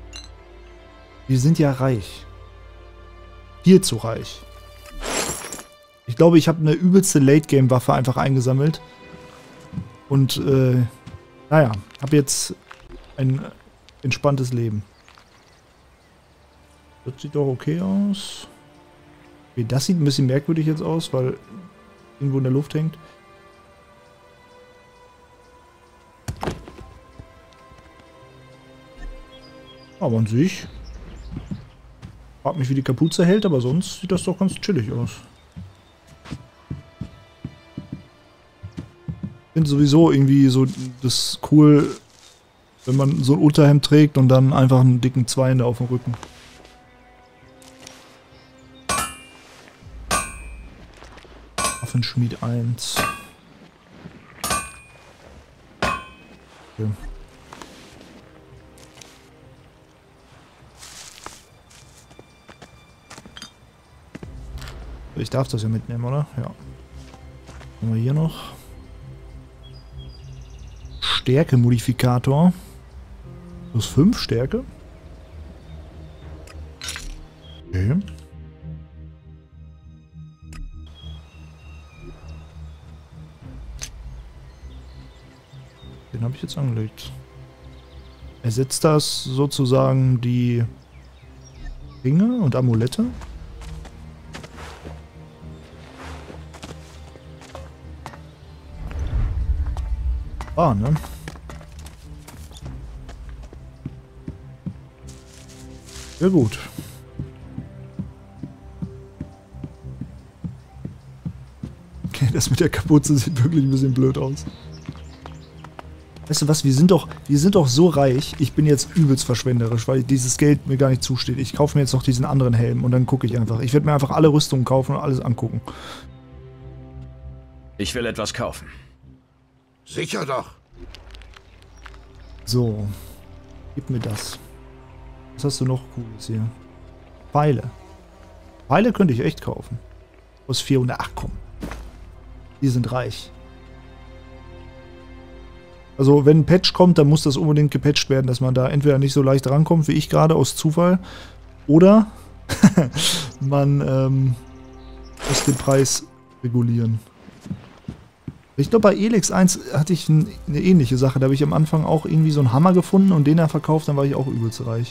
Wir sind ja reich. Viel zu reich. Ich glaube, ich habe eine übelste Late-Game-Waffe einfach eingesammelt. Und, äh, naja, habe jetzt ein entspanntes Leben. Das sieht doch okay aus. Okay, das sieht ein bisschen merkwürdig jetzt aus, weil irgendwo in der Luft hängt. Aber an sich. Frag mich, wie die Kapuze hält, aber sonst sieht das doch ganz chillig aus. Ich finde sowieso irgendwie so das cool, wenn man so ein Unterhemd trägt und dann einfach einen dicken Zweihänder auf dem Rücken. Waffenschmied eins. Okay. Ich darf das ja mitnehmen, oder? Ja. Haben wir hier noch. Stärke-Modifikator. Plus fünf Stärke. Okay. Den habe ich jetzt angelegt. Ersetzt das sozusagen die Ringe und Amulette? Ah, ne? Ja gut. Okay, das mit der Kapuze sieht wirklich ein bisschen blöd aus. Weißt du was, wir sind doch, wir sind doch so reich, ich bin jetzt übelst verschwenderisch, weil dieses Geld mir gar nicht zusteht. Ich kaufe mir jetzt noch diesen anderen Helm und dann gucke ich einfach. Ich werde mir einfach alle Rüstungen kaufen und alles angucken. Ich will etwas kaufen. Sicher doch. So. Gib mir das. Was hast du noch Cooles hier? Pfeile. Pfeile könnte ich echt kaufen. Aus vierhundert. Ach komm. Die sind reich. Also wenn ein Patch kommt, dann muss das unbedingt gepatcht werden, dass man da entweder nicht so leicht rankommt, wie ich gerade, aus Zufall. Oder man ähm, muss den Preis regulieren. Ich glaube, bei Elex eins hatte ich ein, eine ähnliche Sache. Da habe ich am Anfang auch irgendwie so einen Hammer gefunden und den dann verkauft, dann war ich auch übelst reich.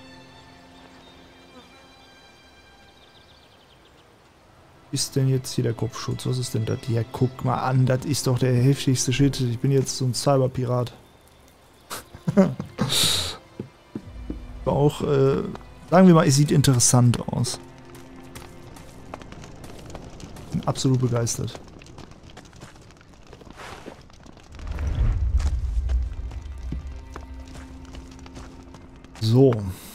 Ist denn jetzt hier der Kopfschutz? Was ist denn das? Ja, guck mal an, das ist doch der heftigste Shit. Ich bin jetzt so ein Cyberpirat. Aber auch, äh, sagen wir mal, es sieht interessant aus. Bin absolut begeistert. So.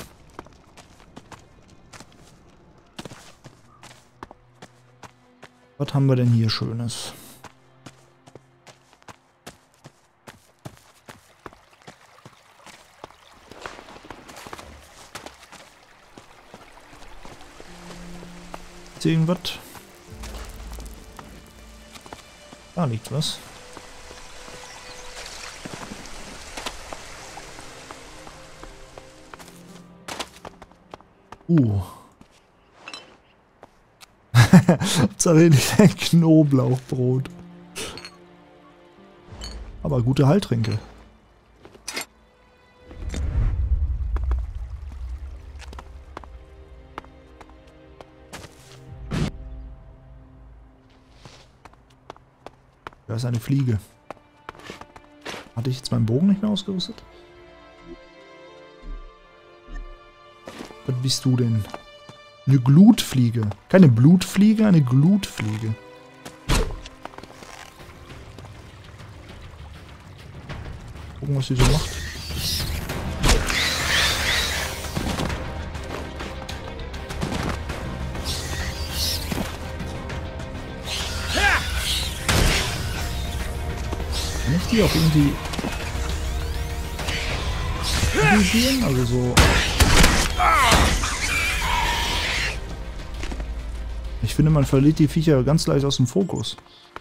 Was haben wir denn hier Schönes? Ist hier irgendwas? Da liegt was. Uh. Tatsächlich ein Knoblauchbrot. Aber gute Heiltränke. Da ist eine Fliege. Hatte ich jetzt meinen Bogen nicht mehr ausgerüstet? Was bist du denn? Eine Glutfliege. Keine Blutfliege, eine Glutfliege. Gucken, was sie so macht. Kann ich die auch irgendwie analysieren? Also so... Ich finde, man verliert die Viecher ganz leicht aus dem Fokus.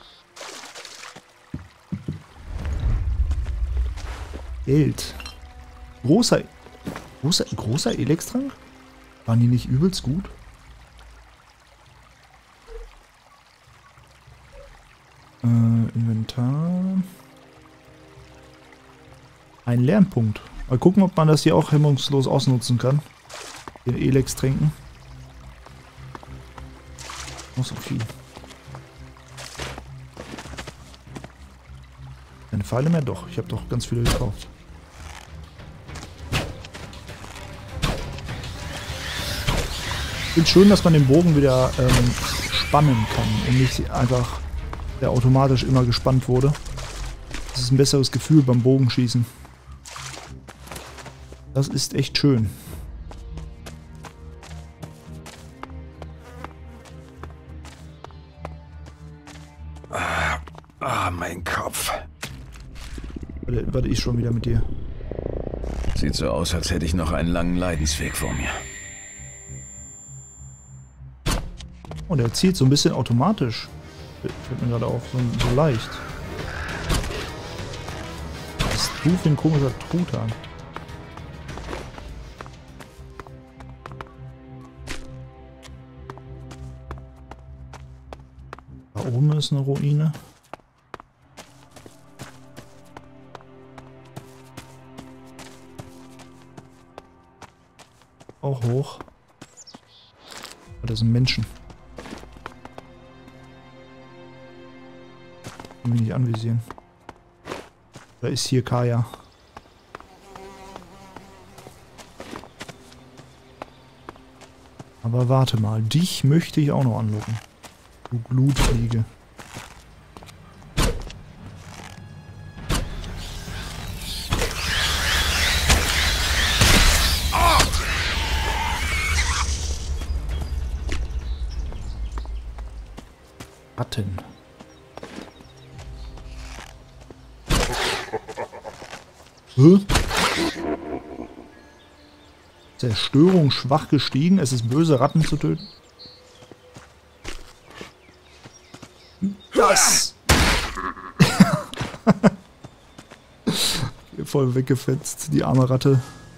Geld. Großer... Großer, großer Elex-Trank? Waren die nicht übelst gut? Äh, Inventar. Ein Lernpunkt. Mal gucken, ob man das hier auch hemmungslos ausnutzen kann. Den Elex trinken. Noch so viel. Keine Pfeile mehr? Doch. Ich habe doch ganz viele gekauft. Ich finde es schön, dass man den Bogen wieder ähm, spannen kann und nicht einfach der automatisch immer gespannt wurde. Das ist ein besseres Gefühl beim Bogenschießen. Das ist echt schön. Ah, ah, mein Kopf. Warte, warte, ich schon wieder mit dir. Sieht so aus, als hätte ich noch einen langen Leidensweg vor mir. Oh, der zielt so ein bisschen automatisch. Fällt mir gerade auf, so, so leicht. Was ist du für ein komischer Truthahn? Da oben ist eine Ruine. Auch hoch. Das sind Menschen. Kann mich nicht anvisieren. Da ist hier Kaya. Aber warte mal, dich möchte ich auch noch anlocken. Du Glutfliege. Ratten. Hä? Zerstörung schwach gestiegen. Es ist böse, Ratten zu töten. Das! Voll weggefetzt, die arme Ratte.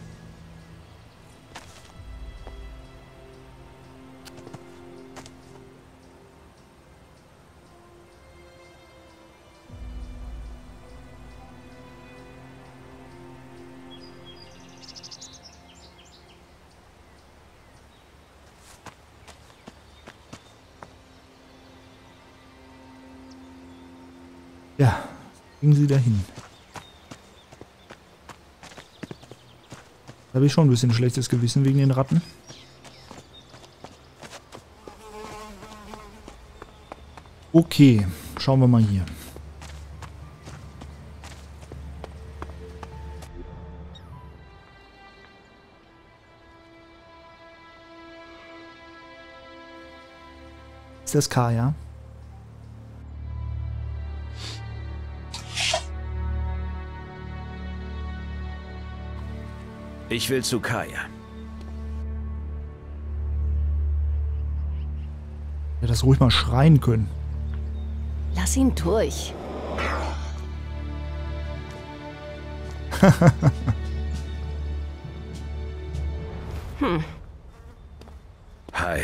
Ja, gingen sie dahin. Da habe ich schon ein bisschen schlechtes Gewissen wegen den Ratten. Okay, schauen wir mal hier. Ist das Kaya? Ich will zu Kaya. Ja, das ruhig mal schreien können. Lass ihn durch. hm. Hi.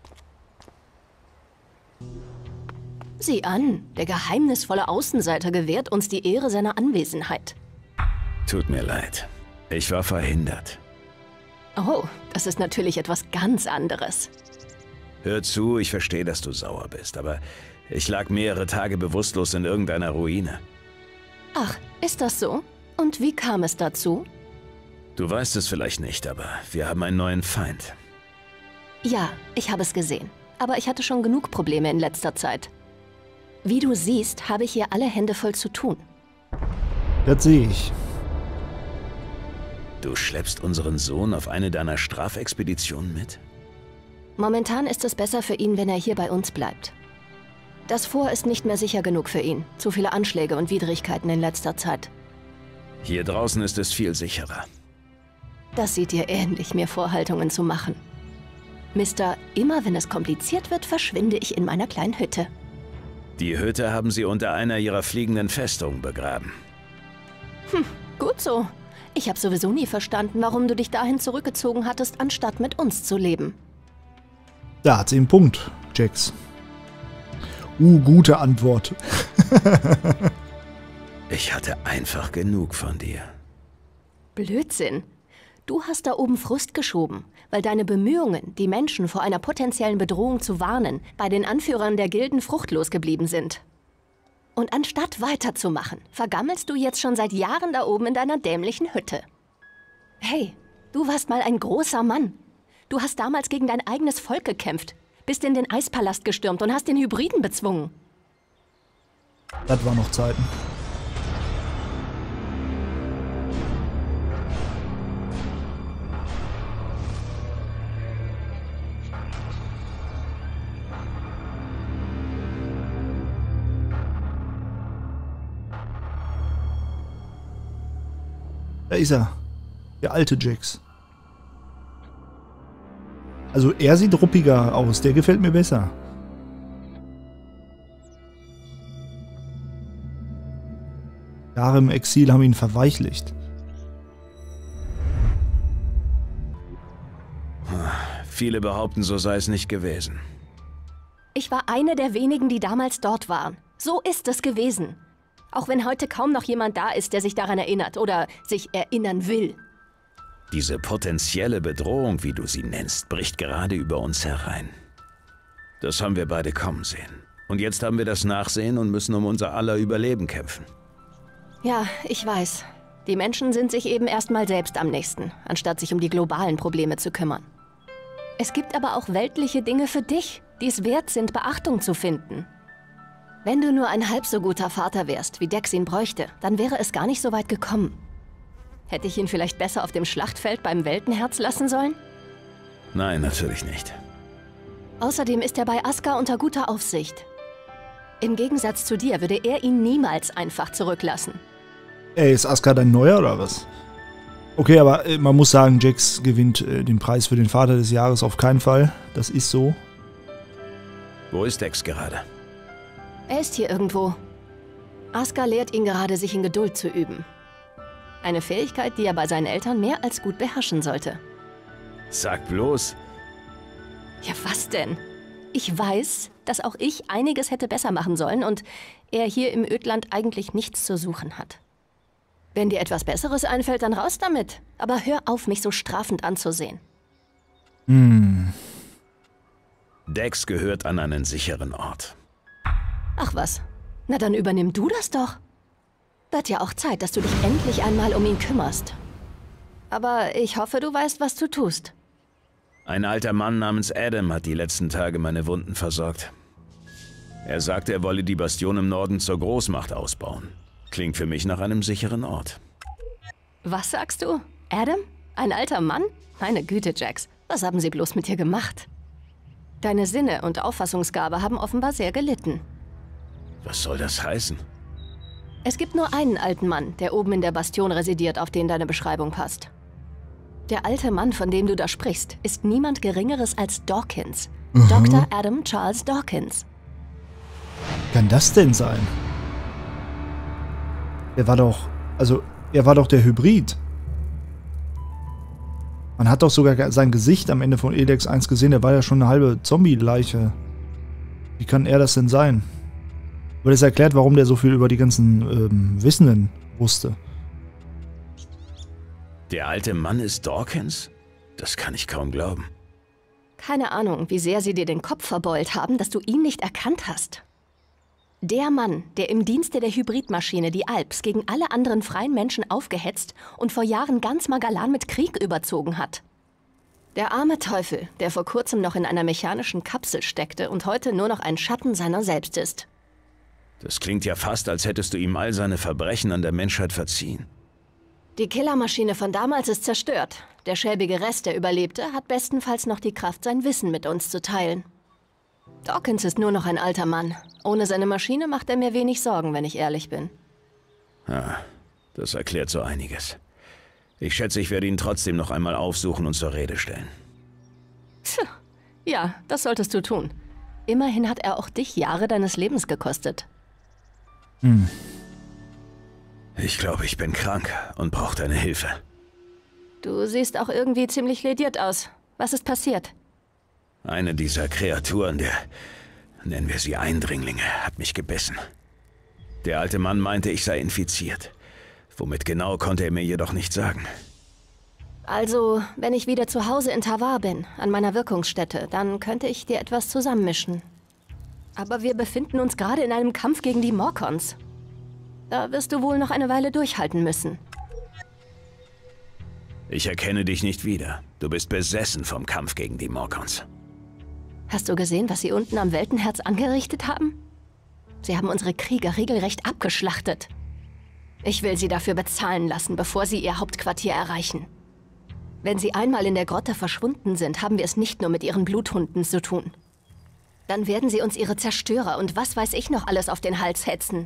Sieh an, der geheimnisvolle Außenseiter gewährt uns die Ehre seiner Anwesenheit. Tut mir leid. Ich war verhindert. Oh, das ist natürlich etwas ganz anderes. Hör zu, ich verstehe, dass du sauer bist, aber ich lag mehrere Tage bewusstlos in irgendeiner Ruine. Ach, ist das so? Und wie kam es dazu? Du weißt es vielleicht nicht, aber wir haben einen neuen Feind. Ja, ich habe es gesehen. Aber ich hatte schon genug Probleme in letzter Zeit. Wie du siehst, habe ich hier alle Hände voll zu tun. Das sehe ich. Du schleppst unseren Sohn auf eine deiner Strafexpeditionen mit? Momentan ist es besser für ihn, wenn er hier bei uns bleibt. Das Fort ist nicht mehr sicher genug für ihn. Zu viele Anschläge und Widrigkeiten in letzter Zeit. Hier draußen ist es viel sicherer. Das sieht dir ähnlich, mir Vorhaltungen zu machen. Mister, immer wenn es kompliziert wird, verschwinde ich in meiner kleinen Hütte. Die Hütte haben sie unter einer ihrer fliegenden Festungen begraben. Hm, gut so. Ich habe sowieso nie verstanden, warum du dich dahin zurückgezogen hattest, anstatt mit uns zu leben. Da hat sie einen Punkt, Jax. Uh, gute Antwort. Ich hatte einfach genug von dir. Blödsinn. Du hast da oben Frust geschoben, weil deine Bemühungen, die Menschen vor einer potenziellen Bedrohung zu warnen, bei den Anführern der Gilden fruchtlos geblieben sind. Und anstatt weiterzumachen, vergammelst du jetzt schon seit Jahren da oben in deiner dämlichen Hütte. Hey, du warst mal ein großer Mann. Du hast damals gegen dein eigenes Volk gekämpft, bist in den Eispalast gestürmt und hast den Hybriden bezwungen. Das waren noch Zeiten. Da ist er. Der alte Jax. Also er sieht ruppiger aus. Der gefällt mir besser. Jahre im Exil haben ihn verweichlicht. Viele behaupten, so sei es nicht gewesen. Ich war eine der wenigen, die damals dort waren. So ist es gewesen. Auch wenn heute kaum noch jemand da ist, der sich daran erinnert oder sich erinnern will. Diese potenzielle Bedrohung, wie du sie nennst, bricht gerade über uns herein. Das haben wir beide kommen sehen. Und jetzt haben wir das Nachsehen und müssen um unser aller Überleben kämpfen. Ja, ich weiß. Die Menschen sind sich eben erstmal selbst am nächsten, anstatt sich um die globalen Probleme zu kümmern. Es gibt aber auch weltliche Dinge für dich, die es wert sind, Beachtung zu finden. Wenn du nur ein halb so guter Vater wärst, wie Dex ihn bräuchte, dann wäre es gar nicht so weit gekommen. Hätte ich ihn vielleicht besser auf dem Schlachtfeld beim Weltenherz lassen sollen? Nein, natürlich nicht. Außerdem ist er bei Askar unter guter Aufsicht. Im Gegensatz zu dir würde er ihn niemals einfach zurücklassen. Ey, ist Askar dein Neuer oder was? Okay, aber äh, man muss sagen, Jax gewinnt äh, den Preis für den Vater des Jahres auf keinen Fall. Das ist so. Wo ist Dex gerade? Er ist hier irgendwo. Askar lehrt ihn gerade, sich in Geduld zu üben. Eine Fähigkeit, die er bei seinen Eltern mehr als gut beherrschen sollte. Sag bloß. Ja, was denn? Ich weiß, dass auch ich einiges hätte besser machen sollen und er hier im Ödland eigentlich nichts zu suchen hat. Wenn dir etwas Besseres einfällt, dann raus damit. Aber hör auf, mich so strafend anzusehen. Hm. Dex gehört an einen sicheren Ort. Ach was, na dann übernimm du das doch. Wird ja auch Zeit, dass du dich endlich einmal um ihn kümmerst. Aber ich hoffe, du weißt, was du tust. Ein alter Mann namens Adam hat die letzten Tage meine Wunden versorgt. Er sagte, er wolle die Bastion im Norden zur Großmacht ausbauen. Klingt für mich nach einem sicheren Ort. Was sagst du? Adam? Ein alter Mann? Meine Güte, Jax. Was haben sie bloß mit dir gemacht? Deine Sinne und Auffassungsgabe haben offenbar sehr gelitten. Was soll das heißen? Es gibt nur einen alten Mann, der oben in der Bastion residiert, auf den deine Beschreibung passt. Der alte Mann, von dem du da sprichst, ist niemand Geringeres als Dawkins. Mhm. Doktor Adam Charles Dawkins. Kann das denn sein? Er war doch... Also, er war doch der Hybrid. Man hat doch sogar sein Gesicht am Ende von Elex eins gesehen. Er war ja schon eine halbe Zombie-Leiche. Wie kann er das denn sein? Aber das erklärt, warum der so viel über die ganzen ähm, Wissenden wusste. Der alte Mann ist Dawkins? Das kann ich kaum glauben. Keine Ahnung, wie sehr sie dir den Kopf verbeult haben, dass du ihn nicht erkannt hast. Der Mann, der im Dienste der Hybridmaschine die Alps gegen alle anderen freien Menschen aufgehetzt und vor Jahren ganz Magalan mit Krieg überzogen hat. Der arme Teufel, der vor kurzem noch in einer mechanischen Kapsel steckte und heute nur noch ein Schatten seiner selbst ist. Das klingt ja fast, als hättest du ihm all seine Verbrechen an der Menschheit verziehen. Die Killermaschine von damals ist zerstört. Der schäbige Rest, der überlebte, hat bestenfalls noch die Kraft, sein Wissen mit uns zu teilen. Dawkins ist nur noch ein alter Mann. Ohne seine Maschine macht er mir wenig Sorgen, wenn ich ehrlich bin. Ja, das erklärt so einiges. Ich schätze, ich werde ihn trotzdem noch einmal aufsuchen und zur Rede stellen. Tch, ja, das solltest du tun. Immerhin hat er auch dich Jahre deines Lebens gekostet. Hm. Ich glaube, ich bin krank und brauche deine Hilfe. Du siehst auch irgendwie ziemlich lediert aus. Was ist passiert? Eine dieser Kreaturen, der, nennen wir sie Eindringlinge, hat mich gebissen. Der alte Mann meinte, ich sei infiziert. Womit genau, konnte er mir jedoch nicht sagen. Also, wenn ich wieder zu Hause in Tavar bin, an meiner Wirkungsstätte, dann könnte ich dir etwas zusammenmischen. Aber wir befinden uns gerade in einem Kampf gegen die Morkons. Da wirst du wohl noch eine Weile durchhalten müssen. Ich erkenne dich nicht wieder. Du bist besessen vom Kampf gegen die Morkons. Hast du gesehen, was sie unten am Weltenherz angerichtet haben? Sie haben unsere Krieger regelrecht abgeschlachtet. Ich will sie dafür bezahlen lassen, bevor sie ihr Hauptquartier erreichen. Wenn sie einmal in der Grotte verschwunden sind, haben wir es nicht nur mit ihren Bluthunden zu tun. Dann werden sie uns ihre Zerstörer und was weiß ich noch alles auf den Hals hetzen.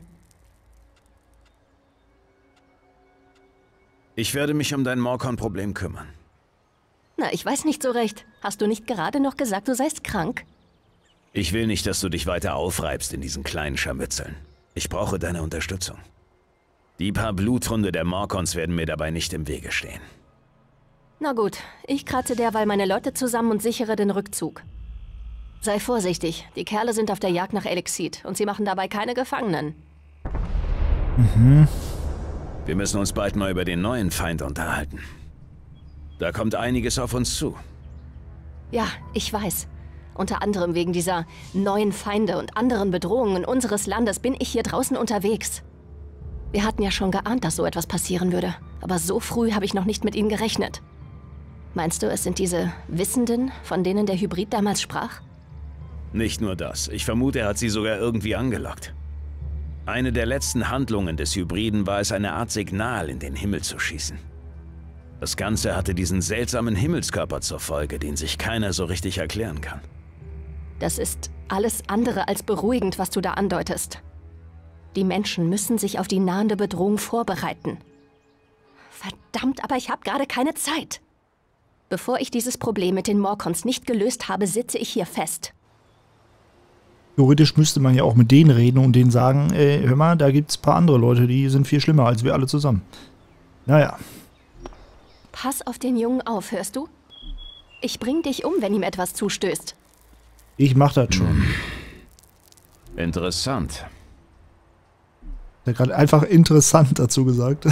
Ich werde mich um dein Morkon-Problem kümmern. Na, ich weiß nicht so recht. Hast du nicht gerade noch gesagt, du seist krank? Ich will nicht, dass du dich weiter aufreibst in diesen kleinen Scharmützeln. Ich brauche deine Unterstützung. Die paar Bluthunde der Morkons werden mir dabei nicht im Wege stehen. Na gut, ich kratze derweil meine Leute zusammen und sichere den Rückzug. Sei vorsichtig, die Kerle sind auf der Jagd nach Elixid und sie machen dabei keine Gefangenen. Mhm. Wir müssen uns bald mal über den neuen Feind unterhalten. Da kommt einiges auf uns zu. Ja, ich weiß. Unter anderem wegen dieser neuen Feinde und anderen Bedrohungen unseres Landes bin ich hier draußen unterwegs. Wir hatten ja schon geahnt, dass so etwas passieren würde. Aber so früh habe ich noch nicht mit ihnen gerechnet. Meinst du, es sind diese Wissenden, von denen der Hybrid damals sprach? Nicht nur das. Ich vermute, er hat sie sogar irgendwie angelockt. Eine der letzten Handlungen des Hybriden war es, eine Art Signal in den Himmel zu schießen. Das Ganze hatte diesen seltsamen Himmelskörper zur Folge, den sich keiner so richtig erklären kann. Das ist alles andere als beruhigend, was du da andeutest. Die Menschen müssen sich auf die nahende Bedrohung vorbereiten. Verdammt, aber ich habe gerade keine Zeit. Bevor ich dieses Problem mit den Morkons nicht gelöst habe, sitze ich hier fest. Theoretisch müsste man ja auch mit denen reden und denen sagen, ey, hör mal, da gibt es ein paar andere Leute, die sind viel schlimmer als wir alle zusammen. Naja. Pass auf den Jungen auf, hörst du? Ich bring dich um, wenn ihm etwas zustößt. Ich mach das schon. Interessant. Der hat gerade einfach interessant dazu gesagt.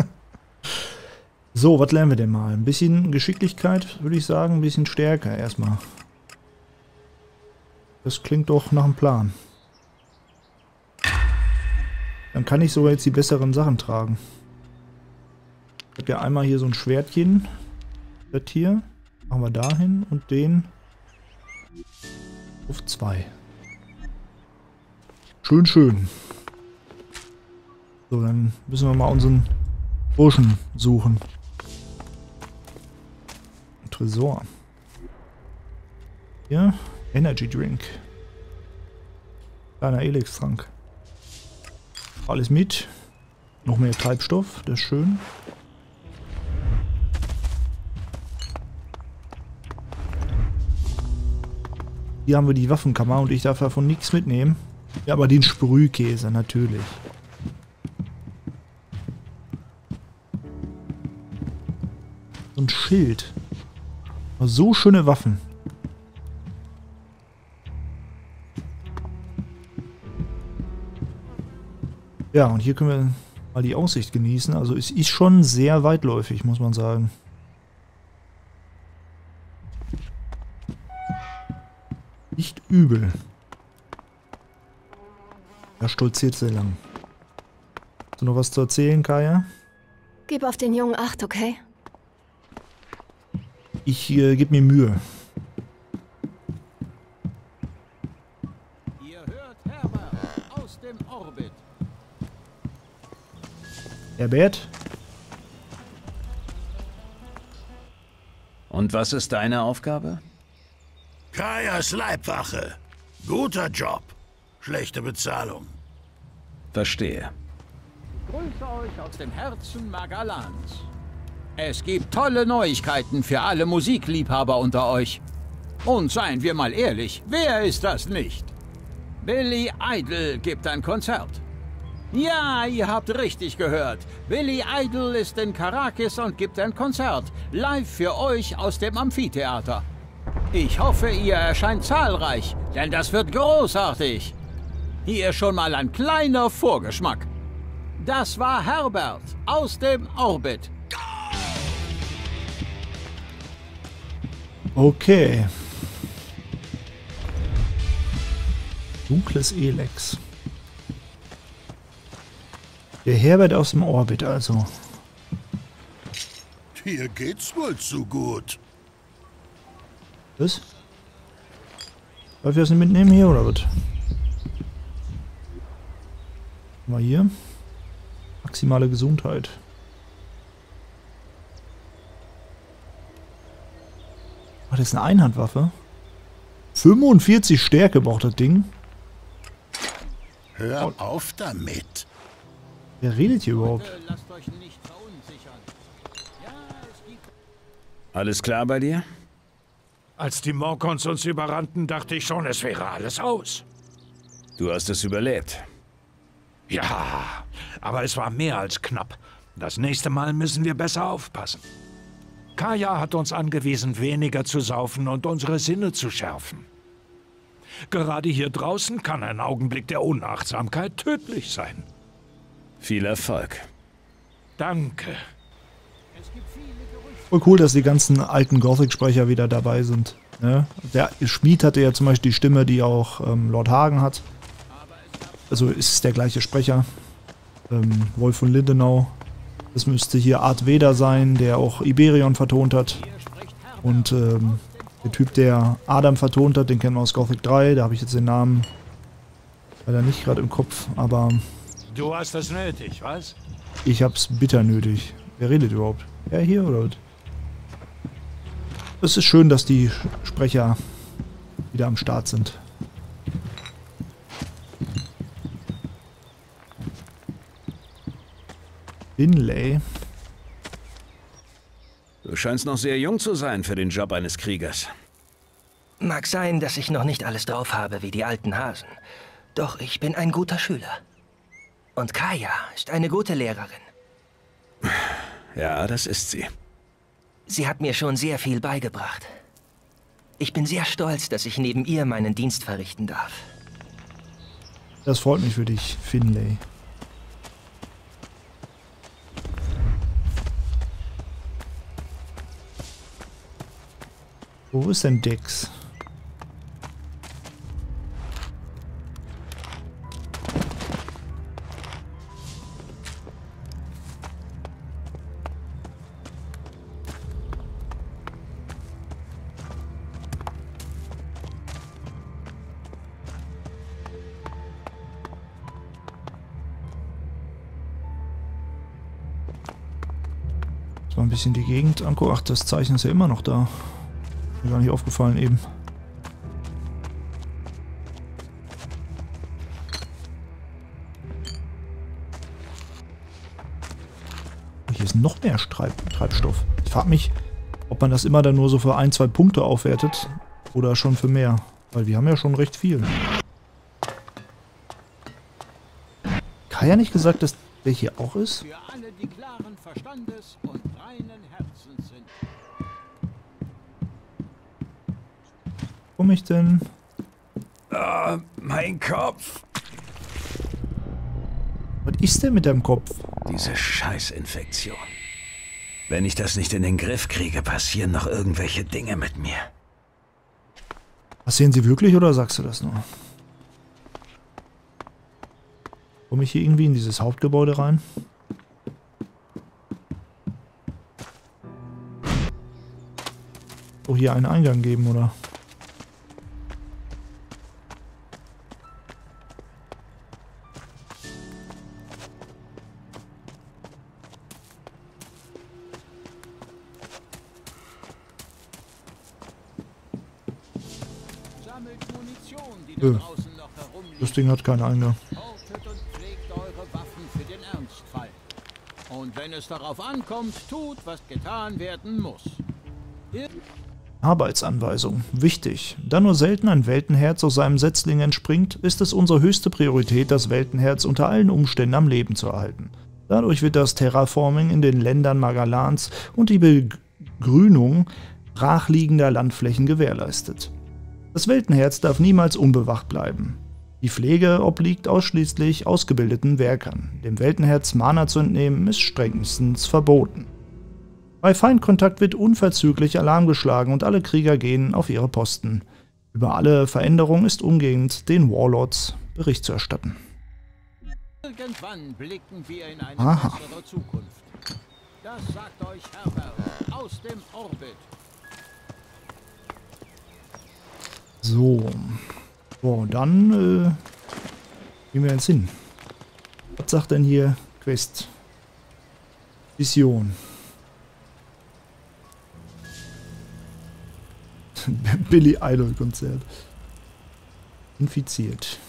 So, was lernen wir denn mal? Ein bisschen Geschicklichkeit, würde ich sagen. Ein bisschen Stärke erstmal. Das klingt doch nach einem Plan. Dann kann ich sogar jetzt die besseren Sachen tragen. Ich habe ja einmal hier so ein Schwertchen. Das hier. Machen wir dahin und den auf zwei. Schön, schön. So, dann müssen wir mal unseren Burschen suchen. Ein Tresor. Hier. Energy Drink. Kleiner Elix-Trank. Alles mit. Noch mehr Treibstoff, das ist schön. Hier haben wir die Waffenkammer und ich darf davon nichts mitnehmen. Ja, aber den Sprühkäse natürlich. So ein Schild. So schöne Waffen. Ja, und hier können wir mal die Aussicht genießen. Also es ist schon sehr weitläufig, muss man sagen. Nicht übel. Da stolziert sie lang. Hast du noch was zu erzählen, Kaya? Gib auf den Jungen Acht, okay? Ich äh, gebe mir Mühe. Ihr hört Herbert aus dem Orbit. Herbert? Und was ist deine Aufgabe? Kayas Leibwache. Guter Job. Schlechte Bezahlung. Verstehe. Grüße euch aus dem Herzen Magalans. Es gibt tolle Neuigkeiten für alle Musikliebhaber unter euch. Und seien wir mal ehrlich, wer ist das nicht? Billy Idol gibt ein Konzert. Ja, ihr habt richtig gehört. Billy Idol ist in Caracas und gibt ein Konzert. Live für euch aus dem Amphitheater. Ich hoffe, ihr erscheint zahlreich, denn das wird großartig. Hier schon mal ein kleiner Vorgeschmack. Das war Herbert aus dem Orbit. Okay. Dunkles Elex. Der Herbert aus dem Orbit also. Dir geht's wohl zu gut. Was? Darf ich das nicht mitnehmen hier oder was? Mal hier. Maximale Gesundheit. Ach, das ist eine Einhandwaffe. fünfundvierzig Stärke braucht das Ding. Hör auf damit. Wer redet hier überhaupt? Lasst euch nicht verunsichern. Ja, es gibt... Alles klar bei dir? Als die Morkons uns überrannten, dachte ich schon, es wäre alles aus. Du hast es überlebt. Ja, aber es war mehr als knapp. Das nächste Mal müssen wir besser aufpassen. Kaya hat uns angewiesen, weniger zu saufen und unsere Sinne zu schärfen. Gerade hier draußen kann ein Augenblick der Unachtsamkeit tödlich sein. Viel Erfolg. Danke. Voll cool, dass die ganzen alten Gothic-Sprecher wieder dabei sind. Ne? Der Schmied hatte ja zum Beispiel die Stimme, die auch ähm, Lord Hagen hat. Also ist es der gleiche Sprecher. Ähm, Wolf von Lindenau. Das müsste hier Art Vader sein, der auch Iberion vertont hat. Und ähm, der Typ, der Adam vertont hat, den kennen wir aus Gothic drei. Da habe ich jetzt den Namen leider nicht gerade im Kopf, aber... Du hast das nötig, was? Ich hab's bitter nötig. Wer redet überhaupt? Er hier oder was? Es ist schön, dass die Sprecher wieder am Start sind. Finlay. Du scheinst noch sehr jung zu sein für den Job eines Kriegers. Mag sein, dass ich noch nicht alles drauf habe wie die alten Hasen. Doch ich bin ein guter Schüler. Und Kaya ist eine gute Lehrerin. Ja, das ist sie. Sie hat mir schon sehr viel beigebracht. Ich bin sehr stolz, dass ich neben ihr meinen Dienst verrichten darf. Das freut mich für dich, Finlay. Wo ist denn Dex? Mal ein bisschen die Gegend angucken. Ach, das Zeichen ist ja immer noch da. Mir gar nicht aufgefallen eben. Hier ist noch mehr Treib Treibstoff. Ich frage mich, ob man das immer dann nur so für ein, zwei Punkte aufwertet oder schon für mehr. Weil wir haben ja schon recht viel. Kai ja nicht gesagt, dass der hier auch ist? Für alle, die klaren Verstandes und reinen Herzens sind. Wo komme ich denn? Ah, mein Kopf. Was ist denn mit deinem Kopf? Diese Scheißinfektion. Wenn ich das nicht in den Griff kriege, passieren noch irgendwelche Dinge mit mir. Passieren sie wirklich oder sagst du das nur? Komme ich hier irgendwie in dieses Hauptgebäude rein? Oh, hier einen Eingang geben, oder? Sammelt Munition, die Nö. da draußen noch herumliegt. Das Ding hat keinen Eingang. Hortet und pflegt eure Waffen für den Ernstfall. Und wenn es darauf ankommt, tut, was getan werden muss. Ihr Arbeitsanweisung. Wichtig. Da nur selten ein Weltenherz aus seinem Setzling entspringt, ist es unsere höchste Priorität, das Weltenherz unter allen Umständen am Leben zu erhalten. Dadurch wird das Terraforming in den Ländern Magalans und die Begrünung brachliegender Landflächen gewährleistet. Das Weltenherz darf niemals unbewacht bleiben. Die Pflege obliegt ausschließlich ausgebildeten Werkern. Dem Weltenherz Mana zu entnehmen, ist strengstens verboten. Bei Feindkontakt wird unverzüglich Alarm geschlagen und alle Krieger gehen auf ihre Posten. Über alle Veränderungen ist umgehend den Warlords Bericht zu erstatten. Irgendwann blicken wir in eine Aha. bessere Zukunft. Das sagt euch Herbert aus dem Orbit. So. So, dann äh, gehen wir jetzt hin. Was sagt denn hier Quest? Vision. Billy Idol Konzert. Infiziert.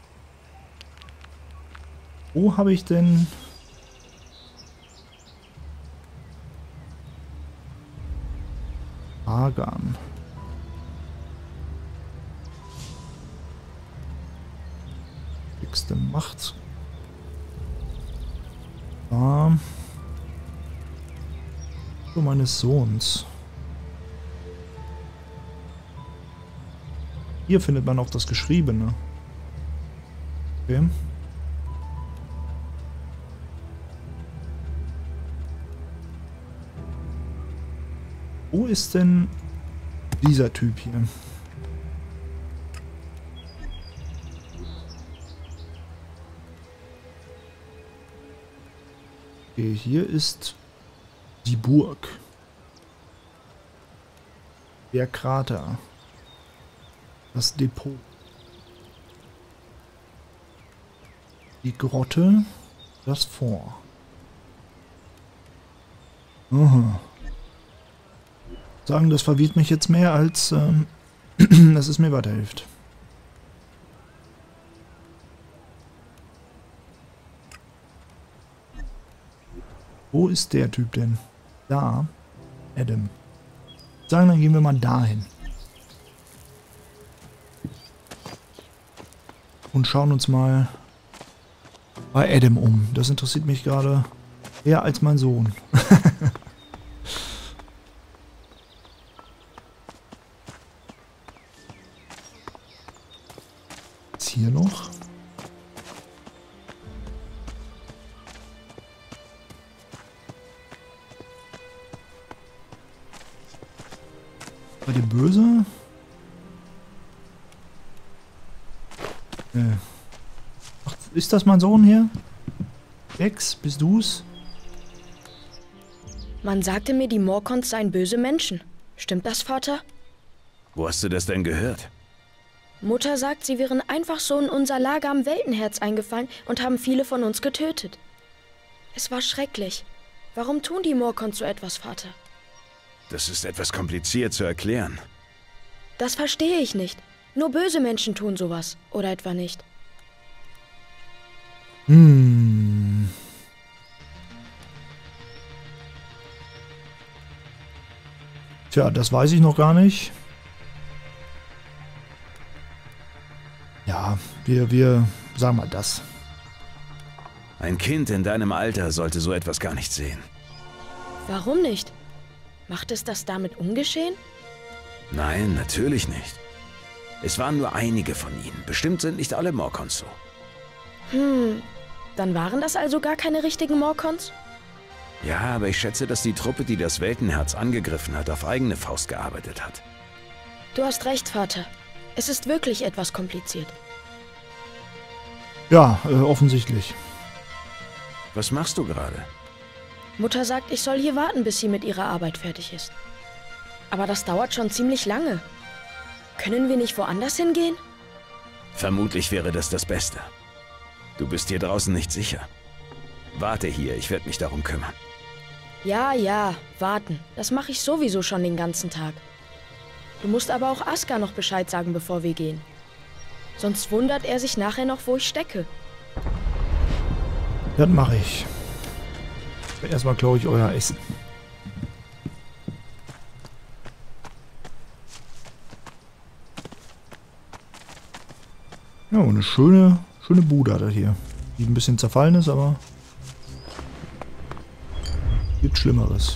Wo habe ich denn... Argan. Höchste Macht. Ah. So meines Sohns. Hier findet man auch das Geschriebene. Okay. Wo ist denn dieser Typ hier? Okay, hier ist die Burg. Der Krater. Das Depot. Die Grotte. Das Fort. Aha. Sagen, das verwirrt mich jetzt mehr, als ähm, dass es mir weiterhilft. Wo ist der Typ denn? Da. Adam. Sagen, dann gehen wir mal dahin. Und schauen uns mal bei Adam um. Das interessiert mich gerade eher als mein Sohn. Ist hier noch? Bei dem Böse? Nee. Ach, ist das mein Sohn hier? Dex, bist du's? Man sagte mir, die Morkons seien böse Menschen. Stimmt das, Vater? Wo hast du das denn gehört? Mutter sagt, sie wären einfach so in unser Lager am Weltenherz eingefallen und haben viele von uns getötet. Es war schrecklich. Warum tun die Morkons so etwas, Vater? Das ist etwas kompliziert zu erklären. Das verstehe ich nicht. Nur böse Menschen tun sowas. Oder etwa nicht? Hm. Tja, das weiß ich noch gar nicht. Ja, wir, wir sagen mal das. Ein Kind in deinem Alter sollte so etwas gar nicht sehen. Warum nicht? Macht es das damit ungeschehen? Nein, natürlich nicht. Es waren nur einige von ihnen. Bestimmt sind nicht alle Morkons so. Hm, dann waren das also gar keine richtigen Morkons? Ja, aber ich schätze, dass die Truppe, die das Weltenherz angegriffen hat, auf eigene Faust gearbeitet hat. Du hast recht, Vater. Es ist wirklich etwas kompliziert. Ja, äh, offensichtlich. Was machst du gerade? Mutter sagt, ich soll hier warten, bis sie mit ihrer Arbeit fertig ist. Aber das dauert schon ziemlich lange. Können wir nicht woanders hingehen? Vermutlich wäre das das Beste. Du bist hier draußen nicht sicher. Warte hier, ich werde mich darum kümmern. Ja, ja, warten. Das mache ich sowieso schon den ganzen Tag. Du musst aber auch Askar noch Bescheid sagen, bevor wir gehen. Sonst wundert er sich nachher noch, wo ich stecke. Das mache ich. Erstmal klaue ich euer Essen. Ja, und eine schöne, schöne Bude hat er hier. Die ein bisschen zerfallen ist, aber gibt Schlimmeres.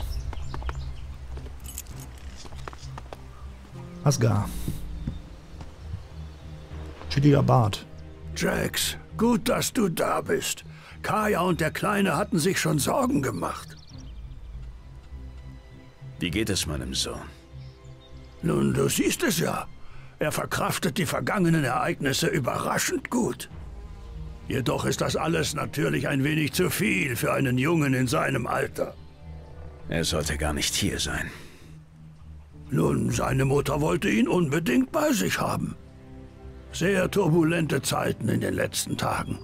Asgard. Chilliger Bart. Jax, gut, dass du da bist. Kaya und der Kleine hatten sich schon Sorgen gemacht. Wie geht es meinem Sohn? Nun, du siehst es ja. Er verkraftet die vergangenen Ereignisse überraschend gut. Jedoch ist das alles natürlich ein wenig zu viel für einen Jungen in seinem Alter. Er sollte gar nicht hier sein. Nun, seine Mutter wollte ihn unbedingt bei sich haben. Sehr turbulente Zeiten in den letzten Tagen.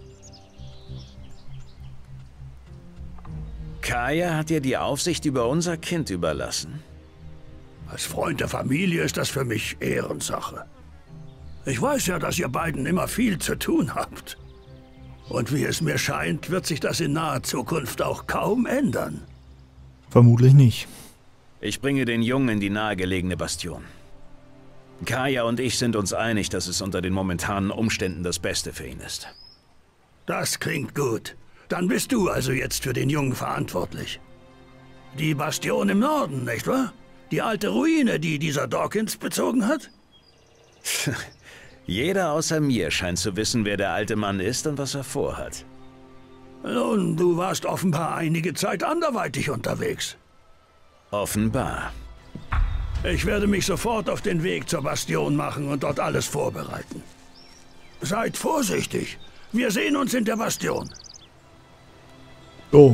Kaya hat dir die Aufsicht über unser Kind überlassen? Als Freund der Familie ist das für mich Ehrensache. Ich weiß ja, dass ihr beiden immer viel zu tun habt. Und wie es mir scheint, wird sich das in naher Zukunft auch kaum ändern. Vermutlich nicht. Ich bringe den Jungen in die nahegelegene Bastion. Kaya und ich sind uns einig, dass es unter den momentanen Umständen das Beste für ihn ist. Das klingt gut. Dann bist du also jetzt für den Jungen verantwortlich. Die Bastion im Norden, nicht wahr? Die alte Ruine, die dieser Dawkins bezogen hat? Jeder außer mir scheint zu wissen, wer der alte Mann ist und was er vorhat. Nun, du warst offenbar einige Zeit anderweitig unterwegs. Offenbar. Ich werde mich sofort auf den Weg zur Bastion machen und dort alles vorbereiten. Seid vorsichtig. Wir sehen uns in der Bastion. Oh.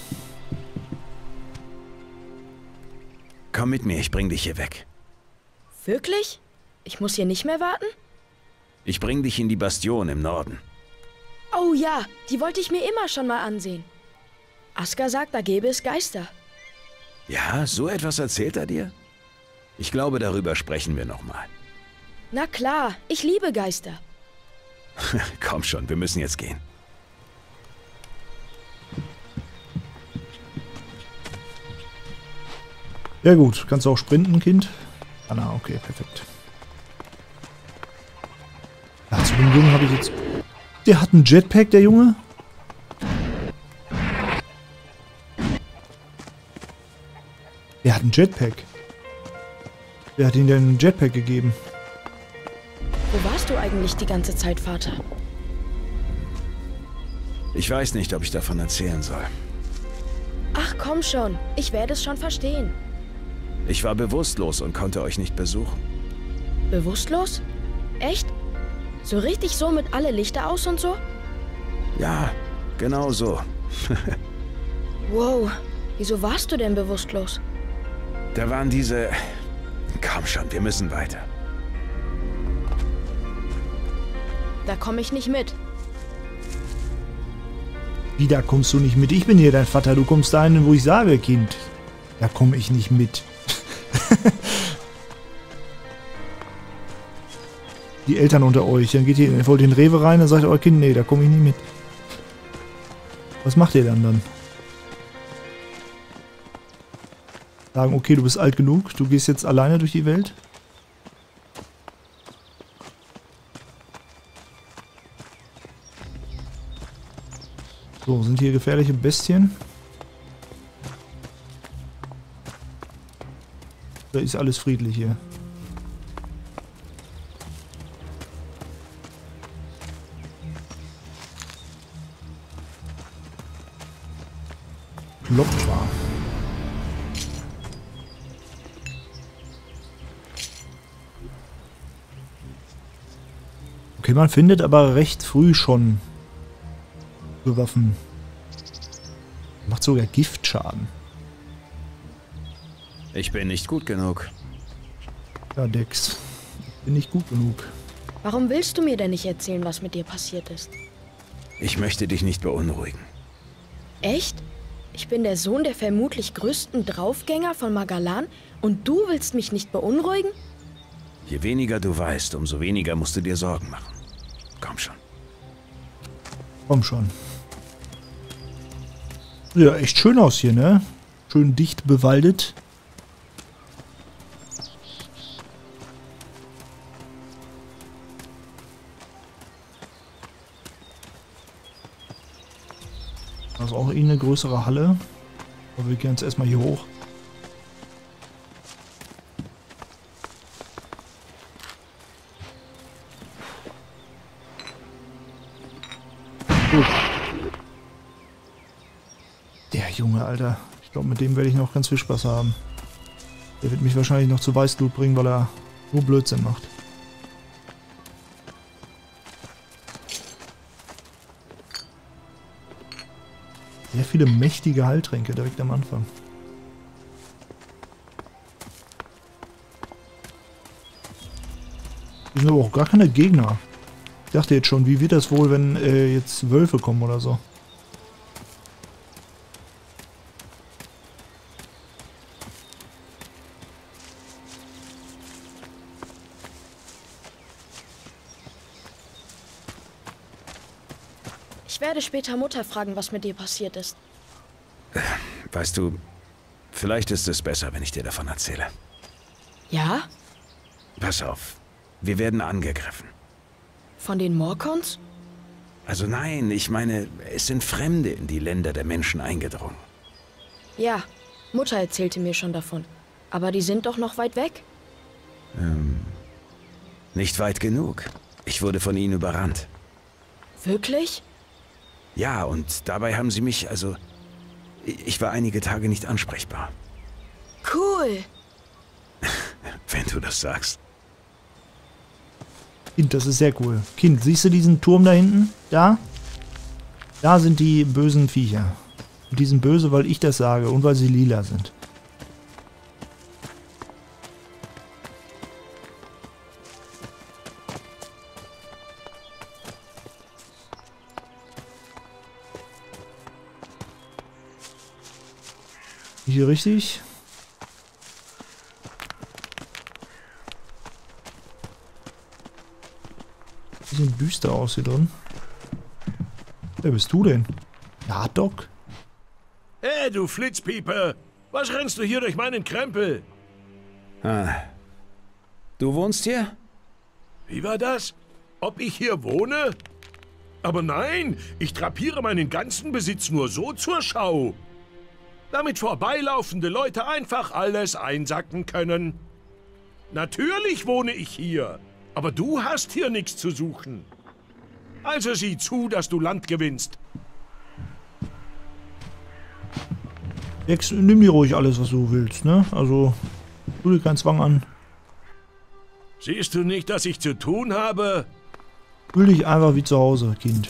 Komm mit mir, ich bring dich hier weg. Wirklich? Ich muss hier nicht mehr warten? Ich bring dich in die Bastion im Norden. Oh ja, die wollte ich mir immer schon mal ansehen. Askar sagt, da gäbe es Geister. Ja, so etwas erzählt er dir? Ich glaube, darüber sprechen wir nochmal. Na klar, ich liebe Geister. Komm schon, wir müssen jetzt gehen. Ja gut, kannst du auch sprinten, Kind? Ah na, okay, perfekt. Ja, zu dem Jungen habe ich jetzt... Der hat einen Jetpack, der Junge? Der hat einen Jetpack. Wer hat ihm denn einen Jetpack gegeben? Wo warst du eigentlich die ganze Zeit, Vater? Ich weiß nicht, ob ich davon erzählen soll. Ach komm schon, ich werde es schon verstehen. Ich war bewusstlos und konnte euch nicht besuchen. Bewusstlos? Echt? So richtig so mit alle Lichter aus und so? Ja, genau so. Wow, wieso warst du denn bewusstlos? Da waren diese... Komm schon, wir müssen weiter. Da komme ich nicht mit. Wie, da kommst du nicht mit? Ich bin hier dein Vater, du kommst dahin, wo ich sage, Kind. Da komme ich nicht mit. Die Eltern unter euch, dann geht ihr, wollt ihr in den Rewe rein, dann sagt euer Kind, nee, da komme ich nicht mit. Was macht ihr dann dann? Sagen, okay, du bist alt genug, du gehst jetzt alleine durch die Welt? So, sind hier gefährliche Bestien? Oder ist alles friedlich hier? Klopfer. Okay, man findet aber recht früh schon so Waffen. Macht sogar Giftschaden. Ich bin nicht gut genug. Ja, Dex. Ich bin nicht gut genug. Warum willst du mir denn nicht erzählen, was mit dir passiert ist? Ich möchte dich nicht beunruhigen. Echt? Ich bin der Sohn der vermutlich größten Draufgänger von Magalan und du willst mich nicht beunruhigen? Je weniger du weißt, umso weniger musst du dir Sorgen machen. Komm schon. Komm schon. Ja, echt schön aus hier, ne? Schön dicht bewaldet. Das ist auch eh eine größere Halle. Aber wir gehen jetzt erstmal hier hoch. Gut. Der Junge, Alter. Ich glaube, mit dem werde ich noch ganz viel Spaß haben. Der wird mich wahrscheinlich noch zu Weißblut bringen, weil er nur Blödsinn macht. Sehr viele mächtige Heiltränke direkt am Anfang. Die sind aber auch gar keine Gegner. Ich dachte jetzt schon, wie wird das wohl, wenn äh, jetzt Wölfe kommen oder so? Ich werde später Mutter fragen, was mit dir passiert ist. Weißt du, vielleicht ist es besser, wenn ich dir davon erzähle. Ja? Pass auf, wir werden angegriffen. Von den Morcons? Also nein, ich meine, es sind Fremde in die Länder der Menschen eingedrungen. Ja, Mutter erzählte mir schon davon. Aber die sind doch noch weit weg? Ähm, nicht weit genug. Ich wurde von ihnen überrannt. Wirklich? Ja, und dabei haben sie mich, also... Ich war einige Tage nicht ansprechbar. Cool. Wenn du das sagst. Kind, das ist sehr cool. Kind, siehst du diesen Turm da hinten? Da? Da sind die bösen Viecher. Und die sind böse, weil ich das sage und weil sie lila sind. Hier richtig? Sieht düster aus hier drin. Wer bist du denn? Ja, Doc. Hey, du Flitzpieper! Was rennst du hier durch meinen Krempel? Ah. Du wohnst hier? Wie war das? Ob ich hier wohne? Aber nein, ich drapiere meinen ganzen Besitz nur so zur Schau. Damit vorbeilaufende Leute einfach alles einsacken können. Natürlich wohne ich hier, aber du hast hier nichts zu suchen. Also sieh zu, dass du Land gewinnst. Jetzt nimm dir ruhig alles, was du willst, ne? Also, tu dir keinen Zwang an. Siehst du nicht, dass ich zu tun habe? Fühl dich einfach wie zu Hause, Kind.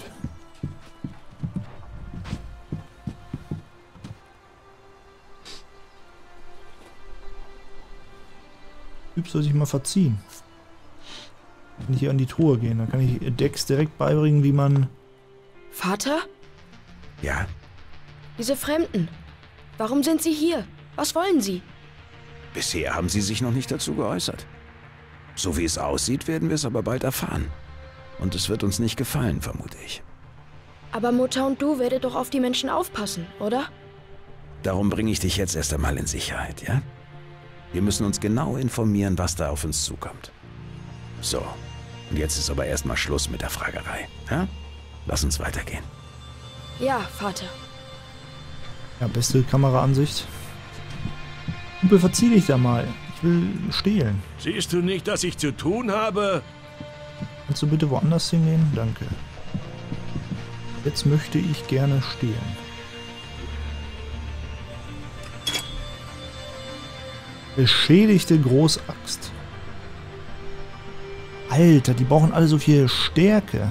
Typ soll sich mal verziehen. Kann ich hier an die Truhe gehen, dann kann ich Dex direkt beibringen, wie man... Vater? Ja? Diese Fremden. Warum sind sie hier? Was wollen sie? Bisher haben sie sich noch nicht dazu geäußert. So wie es aussieht, werden wir es aber bald erfahren. Und es wird uns nicht gefallen, vermute ich. Aber Mutter und du werdet doch auf die Menschen aufpassen, oder? Darum bringe ich dich jetzt erst einmal in Sicherheit, ja? Wir müssen uns genau informieren, was da auf uns zukommt. So, und jetzt ist aber erstmal Schluss mit der Fragerei, ja? Lass uns weitergehen. Ja, Vater. Ja, beste Kameraansicht. Kumpel, verzieh dich da mal. Ich will stehlen. Siehst du nicht, dass ich zu tun habe? Kannst du bitte woanders hingehen? Danke. Jetzt möchte ich gerne stehlen. Beschädigte Großaxt. Alter, die brauchen alle so viel Stärke.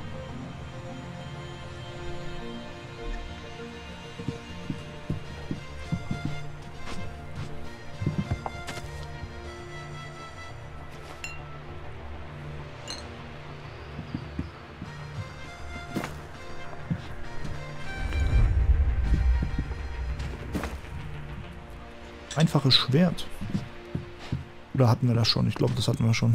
Einfaches Schwert. Oder hatten wir das schon? Ich glaube, das hatten wir schon.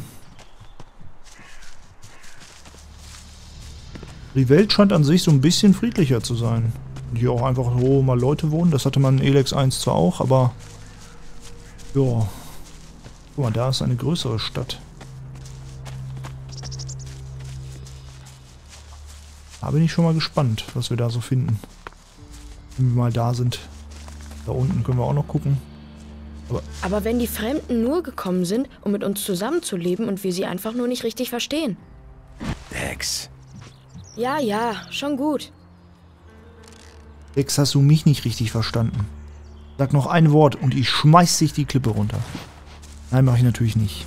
Die Welt scheint an sich so ein bisschen friedlicher zu sein. Und hier auch einfach so mal Leute wohnen. Das hatte man in Elex eins zwar auch, aber... Ja. Guck mal, da ist eine größere Stadt. Da bin ich schon mal gespannt, was wir da so finden. Wenn wir mal da sind. Da unten können wir auch noch gucken. Aber, Aber wenn die Fremden nur gekommen sind, um mit uns zusammenzuleben und wir sie einfach nur nicht richtig verstehen. Dex, Ja, ja, schon gut. Rex, hast du mich nicht richtig verstanden? Sag noch ein Wort und ich schmeiß dich die Klippe runter. Nein, mache ich natürlich nicht.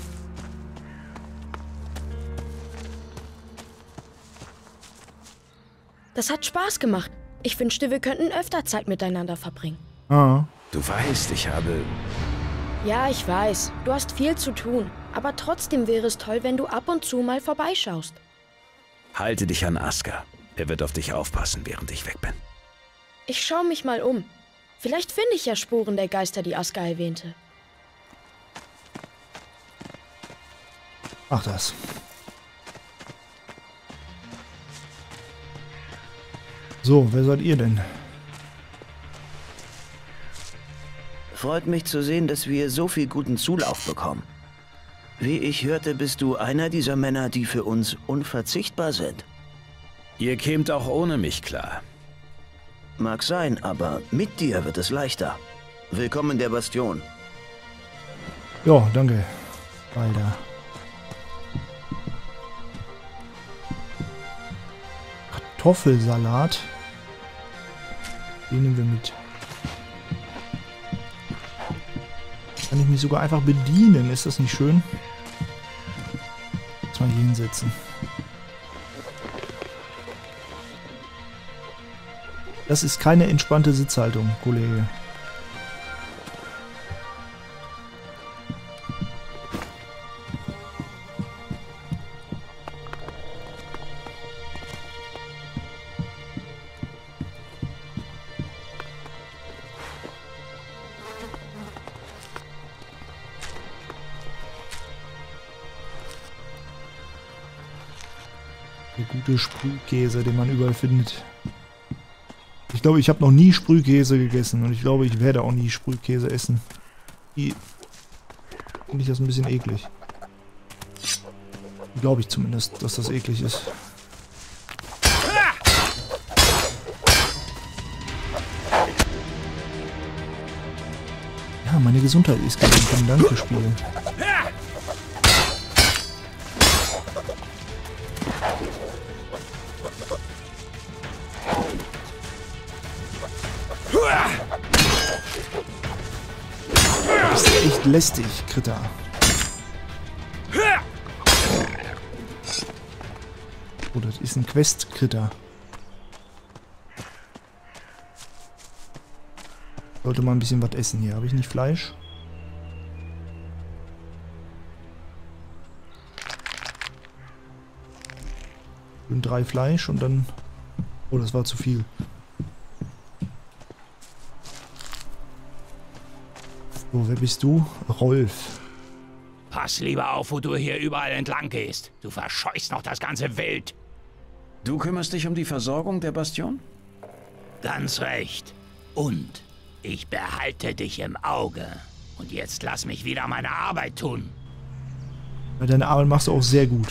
Das hat Spaß gemacht. Ich wünschte, wir könnten öfter Zeit miteinander verbringen. Ah. Du weißt, ich habe... Ja, ich weiß. Du hast viel zu tun. Aber trotzdem wäre es toll, wenn du ab und zu mal vorbeischaust. Halte dich an Askar. Er wird auf dich aufpassen, während ich weg bin. Ich schaue mich mal um. Vielleicht finde ich ja Spuren der Geister, die Askar erwähnte. Ach das. So, wer seid ihr denn? Freut mich zu sehen, dass wir so viel guten Zulauf bekommen. Wie ich hörte, bist du einer dieser Männer, die für uns unverzichtbar sind. Ihr kämt auch ohne mich klar. Mag sein, aber mit dir wird es leichter. Willkommen in der Bastion. Ja, danke. Alter. Kartoffelsalat. Den nehmen wir mit. Kann ich mich sogar einfach bedienen. Ist das nicht schön? Muss mal hier hinsetzen. Das ist keine entspannte Sitzhaltung, Kollege. Der gute Sprühkäse, den man überall findet. Ich glaube, ich habe noch nie Sprühkäse gegessen und ich glaube, ich werde auch nie Sprühkäse essen. Die finde ich das ein bisschen eklig. Glaube ich zumindest, dass das eklig ist. Ja, meine Gesundheit ist gesunken. Danke, Spiel. Das ist echt lästig, Kritter. Oh, das ist ein Quest-Kritter. Sollte mal ein bisschen was essen hier. Habe ich nicht Fleisch? Und drei Fleisch und dann... Oh, das war zu viel. So, wer bist du? Rolf. Pass lieber auf, wo du hier überall entlang gehst. Du verscheust noch das ganze Wild. Du kümmerst dich um die Versorgung der Bastion? Ganz recht. Und ich behalte dich im Auge. Und jetzt lass mich wieder meine Arbeit tun. Weil deine Arbeit machst du auch sehr gut.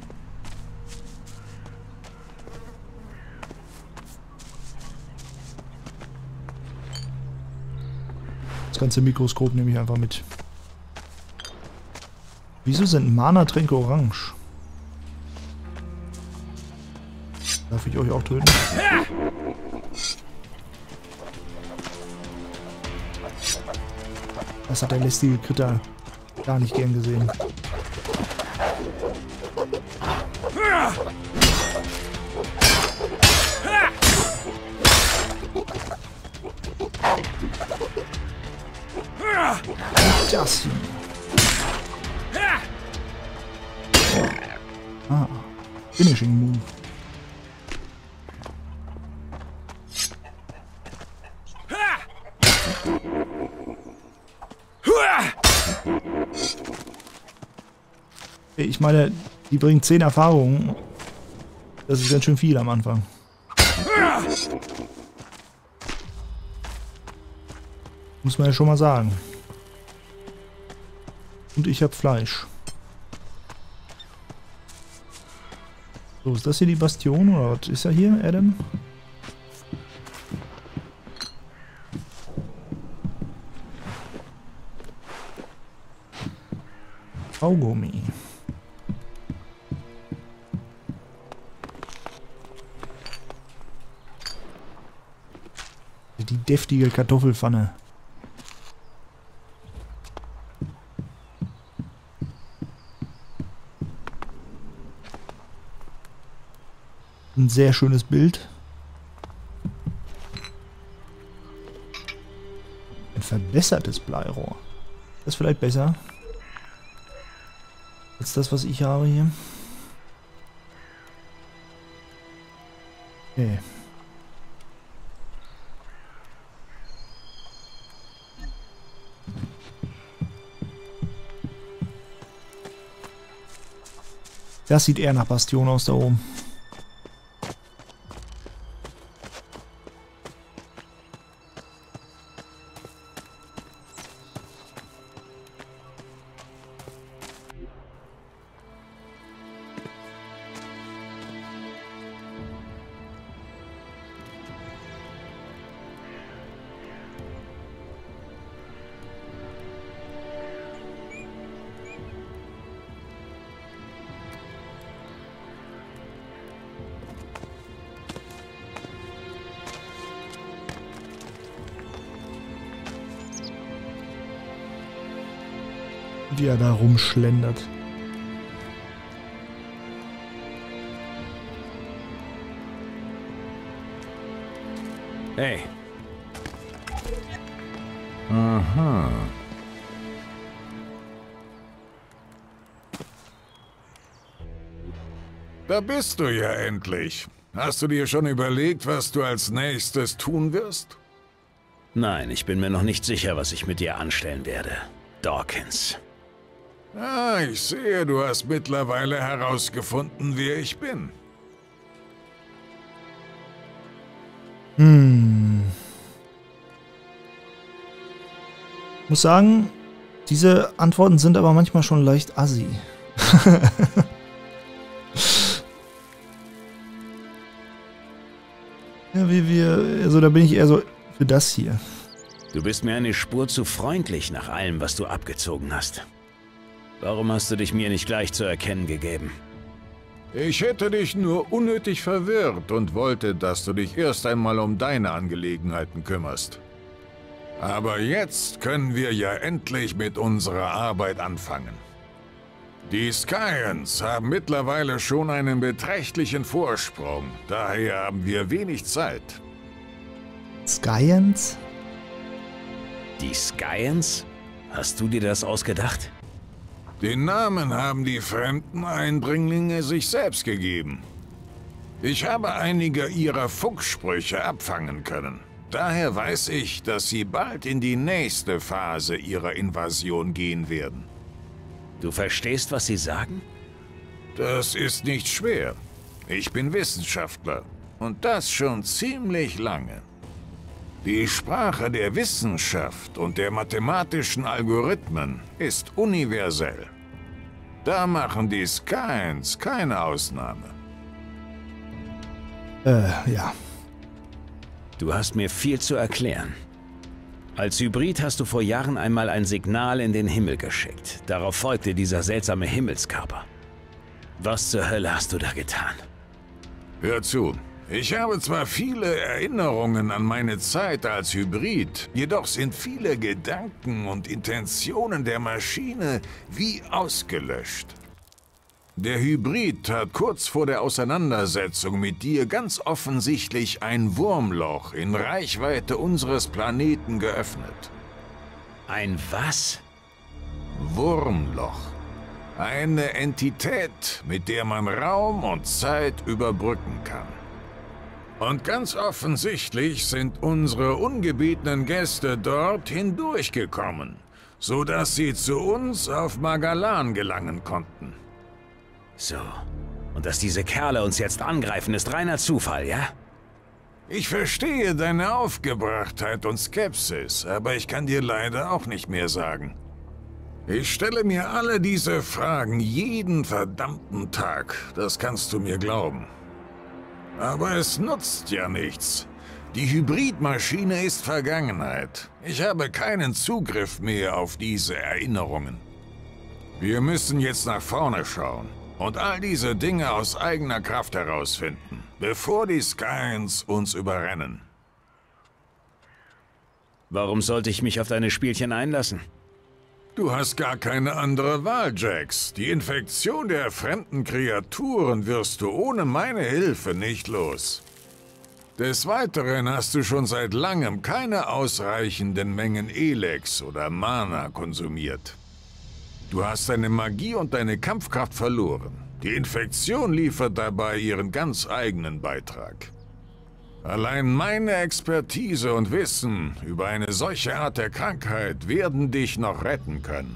Das ganze Mikroskop nehme ich einfach mit. Wieso sind Mana-Tränke orange? Darf ich euch auch töten? Das hat der lästige Kritter gar nicht gern gesehen. Das hier. Ah, Finishing Move. Ich meine, die bringen zehn Erfahrungen. Das ist ganz schön viel am Anfang. Muss man ja schon mal sagen. Und ich habe Fleisch. So, ist das hier die Bastion oder was ist er hier, Adam? Kaugummi. Die deftige Kartoffelpfanne. Ein sehr schönes Bild. Ein verbessertes Bleirohr. Das ist vielleicht besser als das, was ich habe hier. Okay. Das sieht eher nach Bastion aus da oben. Wie er da rumschlendert. Hey. Aha. Da bist du ja endlich. Hast du dir schon überlegt, was du als nächstes tun wirst? Nein, ich bin mir noch nicht sicher, was ich mit dir anstellen werde. Dawkins. Ah, ich sehe, du hast mittlerweile herausgefunden, wer ich bin. Hm. Ich muss sagen, diese Antworten sind aber manchmal schon leicht assi. Ja, wie wir, also da bin ich eher so für das hier. Du bist mir eine Spur zu freundlich nach allem, was du abgezogen hast. Warum hast du dich mir nicht gleich zu erkennen gegeben? Ich hätte dich nur unnötig verwirrt und wollte, dass du dich erst einmal um deine Angelegenheiten kümmerst. Aber jetzt können wir ja endlich mit unserer Arbeit anfangen. Die Skyans haben mittlerweile schon einen beträchtlichen Vorsprung, daher haben wir wenig Zeit. Skyans? Die Skyans? Hast du dir das ausgedacht? Den Namen haben die fremden Eindringlinge sich selbst gegeben. Ich habe einige ihrer Funksprüche abfangen können. Daher weiß ich, dass sie bald in die nächste Phase ihrer Invasion gehen werden. Du verstehst, was sie sagen? Das ist nicht schwer. Ich bin Wissenschaftler. Und das schon ziemlich lange. Die Sprache der Wissenschaft und der mathematischen Algorithmen ist universell. Da machen die Skyans keine Ausnahme. Äh, ja. Du hast mir viel zu erklären. Als Hybrid hast du vor Jahren einmal ein Signal in den Himmel geschickt. Darauf folgte dieser seltsame Himmelskörper. Was zur Hölle hast du da getan? Hör zu. Ich habe zwar viele Erinnerungen an meine Zeit als Hybrid, jedoch sind viele Gedanken und Intentionen der Maschine wie ausgelöscht. Der Hybrid hat kurz vor der Auseinandersetzung mit dir ganz offensichtlich ein Wurmloch in Reichweite unseres Planeten geöffnet. Ein was? Wurmloch. Eine Entität, mit der man Raum und Zeit überbrücken kann. Und ganz offensichtlich sind unsere ungebetenen Gäste dort hindurchgekommen, sodass sie zu uns auf Magalan gelangen konnten. So. Und dass diese Kerle uns jetzt angreifen, ist reiner Zufall, ja? Ich verstehe deine Aufgebrachtheit und Skepsis, aber ich kann dir leider auch nicht mehr sagen. Ich stelle mir alle diese Fragen jeden verdammten Tag, das kannst du mir glauben. Aber es nutzt ja nichts. Die Hybridmaschine ist Vergangenheit. Ich habe keinen Zugriff mehr auf diese Erinnerungen. Wir müssen jetzt nach vorne schauen und all diese Dinge aus eigener Kraft herausfinden, bevor die Skyans uns überrennen. Warum sollte ich mich auf deine Spielchen einlassen? Du hast gar keine andere Wahl, Jax. Die Infektion der fremden Kreaturen wirst du ohne meine Hilfe nicht los. Des Weiteren hast du schon seit langem keine ausreichenden Mengen Elex oder Mana konsumiert. Du hast deine Magie und deine Kampfkraft verloren. Die Infektion liefert dabei ihren ganz eigenen Beitrag. Allein meine Expertise und Wissen über eine solche Art der Krankheit werden dich noch retten können.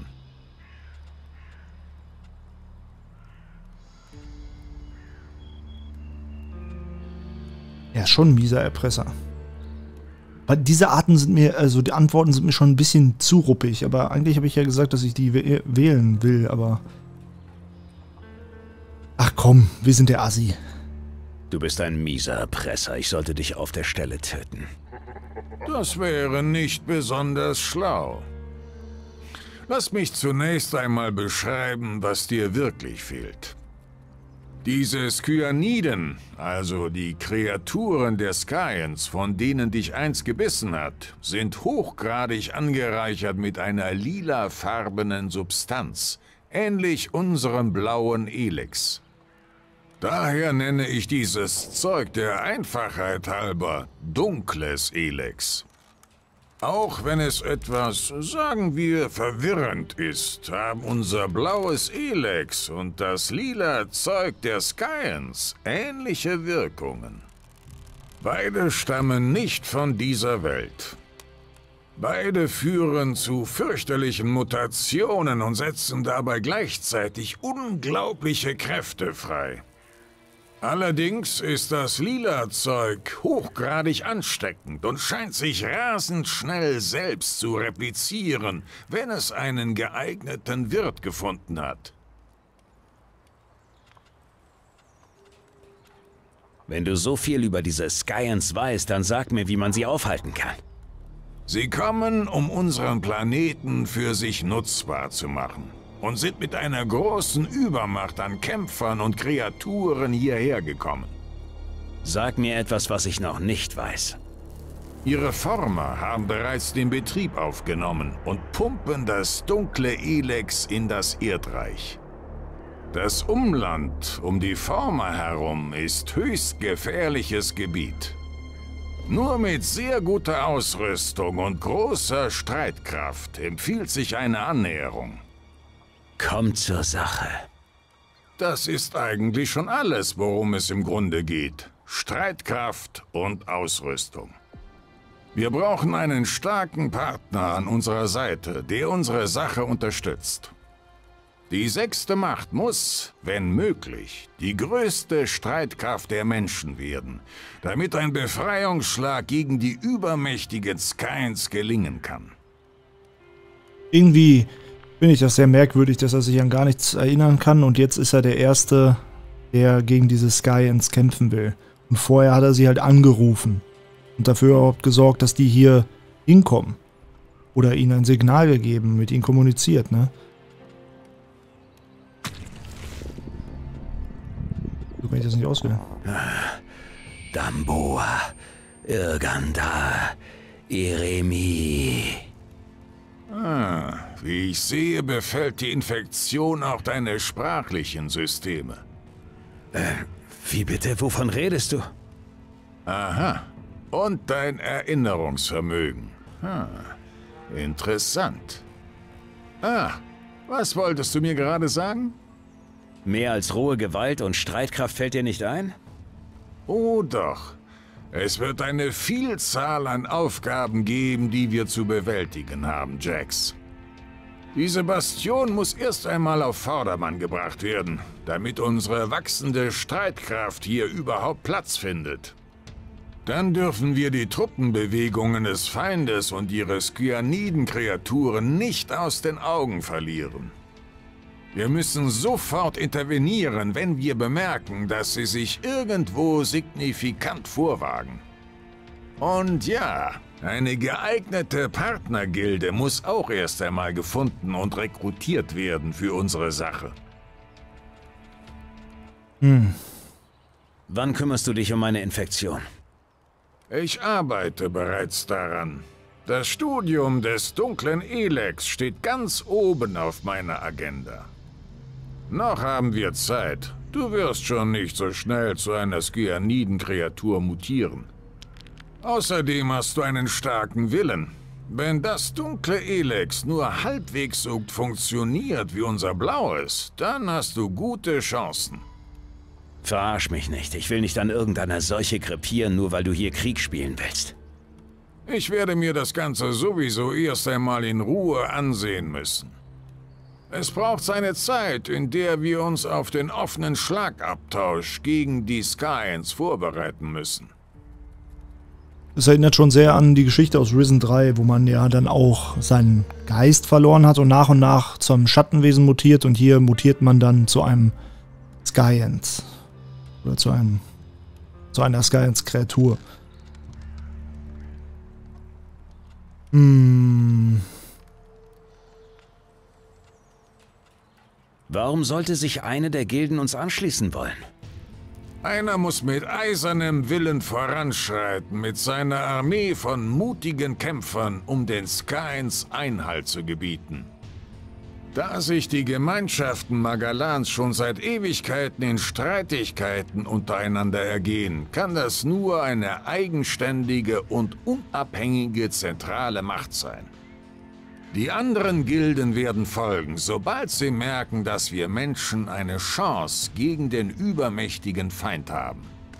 Er ist schon ein mieser Erpresser. Weil diese Arten sind mir, also die Antworten sind mir schon ein bisschen zu ruppig, aber eigentlich habe ich ja gesagt, dass ich die wählen will, aber... Ach komm, wir sind der Assi. Du bist ein mieser Erpresser, ich sollte dich auf der Stelle töten. Das wäre nicht besonders schlau. Lass mich zunächst einmal beschreiben, was dir wirklich fehlt. Diese Skyaniden, also die Kreaturen der Skyens, von denen dich eins gebissen hat, sind hochgradig angereichert mit einer lilafarbenen Substanz, ähnlich unserem blauen Elex. Daher nenne ich dieses Zeug der Einfachheit halber dunkles Elex. Auch wenn es etwas, sagen wir, verwirrend ist, haben unser blaues Elex und das lila Zeug der Skyens ähnliche Wirkungen. Beide stammen nicht von dieser Welt. Beide führen zu fürchterlichen Mutationen und setzen dabei gleichzeitig unglaubliche Kräfte frei. Allerdings ist das lila Zeug hochgradig ansteckend und scheint sich rasend schnell selbst zu replizieren, wenn es einen geeigneten Wirt gefunden hat. Wenn du so viel über diese Skyens weißt, dann sag mir, wie man sie aufhalten kann. Sie kommen, um unseren Planeten für sich nutzbar zu machen. Und sind mit einer großen Übermacht an Kämpfern und Kreaturen hierher gekommen. Sag mir etwas, was ich noch nicht weiß. Ihre Former haben bereits den Betrieb aufgenommen und pumpen das dunkle Elex in das Erdreich. Das Umland um die Former herum ist höchst gefährliches Gebiet. Nur mit sehr guter Ausrüstung und großer Streitkraft empfiehlt sich eine Annäherung. Komm zur Sache. Das ist eigentlich schon alles, worum es im Grunde geht. Streitkraft und Ausrüstung. Wir brauchen einen starken Partner an unserer Seite, der unsere Sache unterstützt. Die sechste Macht muss, wenn möglich, die größte Streitkraft der Menschen werden, damit ein Befreiungsschlag gegen die übermächtigen Skyens gelingen kann. Irgendwie finde ich das sehr merkwürdig, dass er sich an gar nichts erinnern kann und jetzt ist er der Erste, der gegen diese Skyens kämpfen will. Und vorher hat er sie halt angerufen und dafür überhaupt gesorgt, dass die hier hinkommen. Oder ihnen ein Signal gegeben, mit ihnen kommuniziert, ne? So kann ich das nicht auswählen. Damboa, Irganda, Iremi. Ah, wie ich sehe, befällt die Infektion auch deine sprachlichen Systeme. Äh, wie bitte? Wovon redest du? Aha. Und dein Erinnerungsvermögen. Hm. Interessant. Ah, was wolltest du mir gerade sagen? Mehr als rohe Gewalt und Streitkraft fällt dir nicht ein? Oh doch. Es wird eine Vielzahl an Aufgaben geben, die wir zu bewältigen haben, Jax. Diese Bastion muss erst einmal auf Vordermann gebracht werden, damit unsere wachsende Streitkraft hier überhaupt Platz findet. Dann dürfen wir die Truppenbewegungen des Feindes und ihre Skyaniden-Kreaturen nicht aus den Augen verlieren. Wir müssen sofort intervenieren, wenn wir bemerken, dass sie sich irgendwo signifikant vorwagen. Und ja, eine geeignete Partnergilde muss auch erst einmal gefunden und rekrutiert werden für unsere Sache. Hm. Wann kümmerst du dich um meine Infektion? Ich arbeite bereits daran. Das Studium des dunklen Elex steht ganz oben auf meiner Agenda. Noch haben wir Zeit. Du wirst schon nicht so schnell zu einer Skyaniden-Kreatur mutieren. Außerdem hast du einen starken Willen. Wenn das dunkle Elex nur halbwegs so funktioniert wie unser blaues, dann hast du gute Chancen. Verarsch mich nicht. Ich will nicht an irgendeiner Seuche krepieren, nur weil du hier Krieg spielen willst. Ich werde mir das Ganze sowieso erst einmal in Ruhe ansehen müssen. Es braucht seine Zeit, in der wir uns auf den offenen Schlagabtausch gegen die Skyans vorbereiten müssen. Es erinnert schon sehr an die Geschichte aus Risen drei, wo man ja dann auch seinen Geist verloren hat und nach und nach zum Schattenwesen mutiert. Und hier mutiert man dann zu einem Skyans. Oder zu einem zu einer Skyans-Kreatur. Hm. Warum sollte sich eine der Gilden uns anschließen wollen? Einer muss mit eisernem Willen voranschreiten, mit seiner Armee von mutigen Kämpfern, um den Skyans Einhalt zu gebieten. Da sich die Gemeinschaften Magallans schon seit Ewigkeiten in Streitigkeiten untereinander ergehen, kann das nur eine eigenständige und unabhängige zentrale Macht sein. Die anderen Gilden werden folgen, sobald sie merken, dass wir Menschen eine Chance gegen den übermächtigen Feind haben.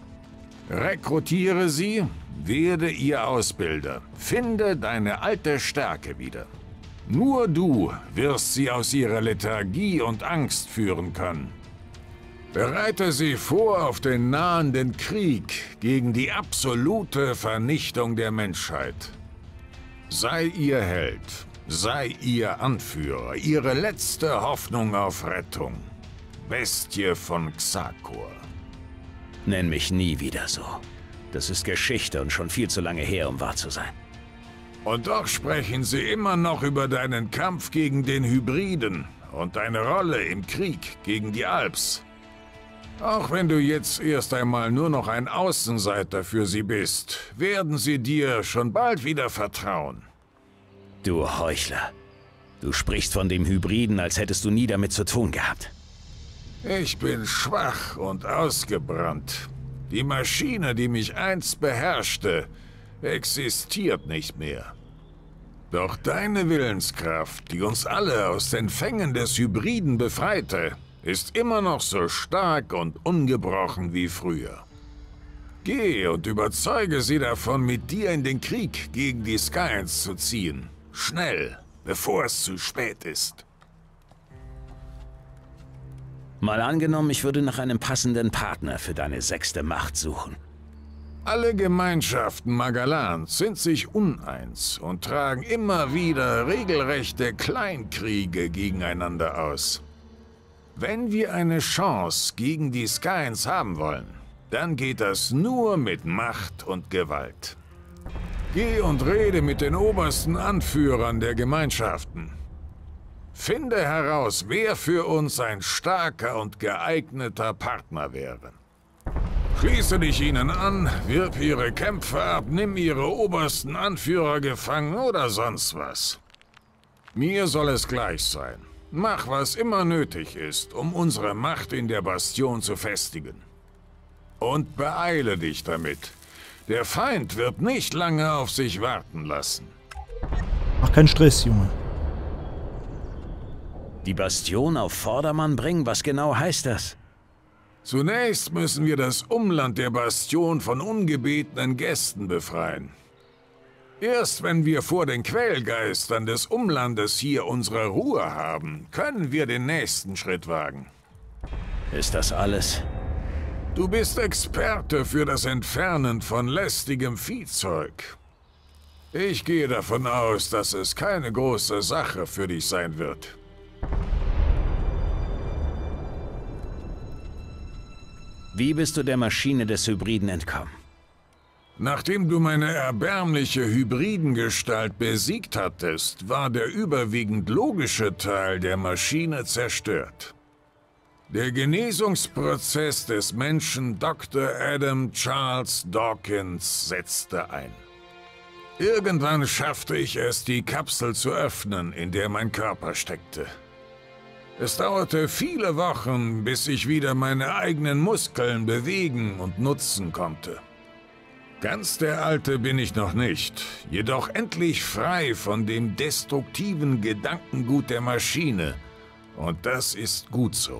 Rekrutiere sie, werde ihr Ausbilder, finde deine alte Stärke wieder. Nur du wirst sie aus ihrer Lethargie und Angst führen können. Bereite sie vor auf den nahenden Krieg gegen die absolute Vernichtung der Menschheit. Sei ihr Held. Sei ihr Anführer, ihre letzte Hoffnung auf Rettung. Bestie von Xakor. Nenn mich nie wieder so. Das ist Geschichte und schon viel zu lange her, um wahr zu sein. Und doch sprechen sie immer noch über deinen Kampf gegen den Hybriden und deine Rolle im Krieg gegen die Alps. Auch wenn du jetzt erst einmal nur noch ein Außenseiter für sie bist, werden sie dir schon bald wieder vertrauen. Du Heuchler. Du sprichst von dem Hybriden, als hättest du nie damit zu tun gehabt. Ich bin schwach und ausgebrannt. Die Maschine, die mich einst beherrschte, existiert nicht mehr. Doch deine Willenskraft, die uns alle aus den Fängen des Hybriden befreite, ist immer noch so stark und ungebrochen wie früher. Geh und überzeuge sie davon, mit dir in den Krieg gegen die Skyans zu ziehen. Schnell, bevor es zu spät ist. Mal angenommen, ich würde nach einem passenden Partner für deine sechste Macht suchen. Alle Gemeinschaften Magallans sind sich uneins und tragen immer wieder regelrechte Kleinkriege gegeneinander aus. Wenn wir eine Chance gegen die Skyans haben wollen, dann geht das nur mit Macht und Gewalt. Geh und rede mit den obersten Anführern der Gemeinschaften. Finde heraus, wer für uns ein starker und geeigneter Partner wäre. Schließe dich ihnen an, wirb ihre Kämpfe ab, nimm ihre obersten Anführer gefangen oder sonst was. Mir soll es gleich sein. Mach, was immer nötig ist, um unsere Macht in der Bastion zu festigen. Und beeile dich damit. Der Feind wird nicht lange auf sich warten lassen. Mach keinen Stress, Junge. Die Bastion auf Vordermann bringen? Was genau heißt das? Zunächst müssen wir das Umland der Bastion von ungebetenen Gästen befreien. Erst wenn wir vor den Quellgeistern des Umlandes hier unsere Ruhe haben, können wir den nächsten Schritt wagen. Ist das alles? Du bist Experte für das Entfernen von lästigem Viehzeug. Ich gehe davon aus, dass es keine große Sache für dich sein wird. Wie bist du der Maschine des Hybriden entkommen? Nachdem du meine erbärmliche Hybridengestalt besiegt hattest, war der überwiegend logische Teil der Maschine zerstört. Der Genesungsprozess des Menschen Doktor Adam Charles Dawkins setzte ein. Irgendwann schaffte ich es, die Kapsel zu öffnen, in der mein Körper steckte. Es dauerte viele Wochen, bis ich wieder meine eigenen Muskeln bewegen und nutzen konnte. Ganz der Alte bin ich noch nicht, jedoch endlich frei von dem destruktiven Gedankengut der Maschine. Und das ist gut so.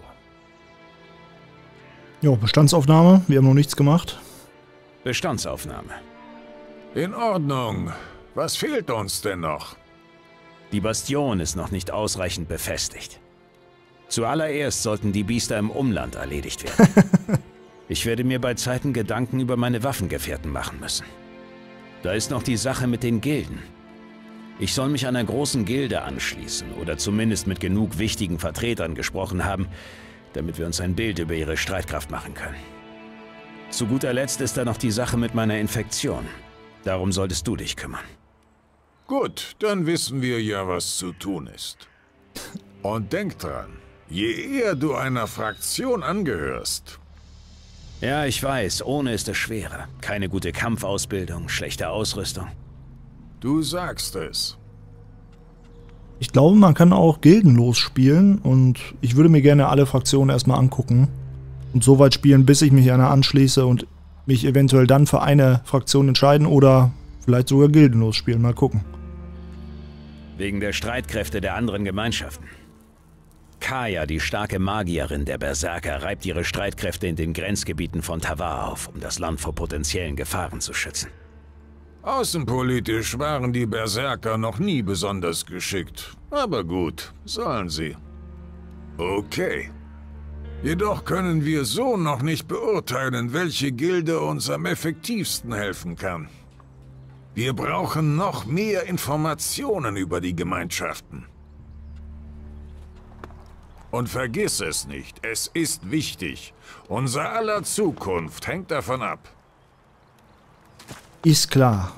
Jo, Bestandsaufnahme. Wir haben noch nichts gemacht. Bestandsaufnahme. In Ordnung. Was fehlt uns denn noch? Die Bastion ist noch nicht ausreichend befestigt. Zuallererst sollten die Biester im Umland erledigt werden. Ich werde mir bei Zeiten Gedanken über meine Waffengefährten machen müssen. Da ist noch die Sache mit den Gilden. Ich soll mich einer großen Gilde anschließen oder zumindest mit genug wichtigen Vertretern gesprochen haben, damit wir uns ein Bild über ihre Streitkraft machen können. Zu guter Letzt ist da noch die Sache mit meiner Infektion. Darum solltest du dich kümmern. Gut, dann wissen wir ja, was zu tun ist. Und denk dran, je eher du einer Fraktion angehörst... Ja, ich weiß, ohne ist es schwerer. Keine gute Kampfausbildung, schlechte Ausrüstung. Du sagst es. Ich glaube, man kann auch gildenlos spielen und ich würde mir gerne alle Fraktionen erstmal angucken und so weit spielen, bis ich mich einer anschließe und mich eventuell dann für eine Fraktion entscheiden oder vielleicht sogar gildenlos spielen. Mal gucken. Wegen der Streitkräfte der anderen Gemeinschaften. Kaya, die starke Magierin der Berserker, reibt ihre Streitkräfte in den Grenzgebieten von Tavar auf, um das Land vor potenziellen Gefahren zu schützen. Außenpolitisch waren die Berserker noch nie besonders geschickt. Aber gut, sollen sie. Okay. Jedoch können wir so noch nicht beurteilen, welche Gilde uns am effektivsten helfen kann. Wir brauchen noch mehr Informationen über die Gemeinschaften. Und vergiss es nicht, es ist wichtig. Unser aller Zukunft hängt davon ab. Ist klar.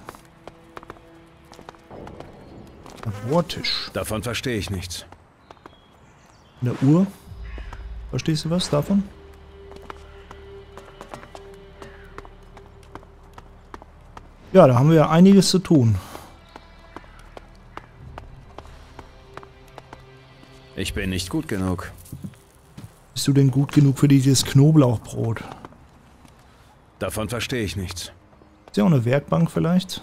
Labortisch. Davon verstehe ich nichts. Eine Uhr. Verstehst du was davon? Ja, da haben wir ja einiges zu tun. Ich bin nicht gut genug. Bist du denn gut genug für dieses Knoblauchbrot? Davon verstehe ich nichts. Ist ja auch eine Werkbank vielleicht?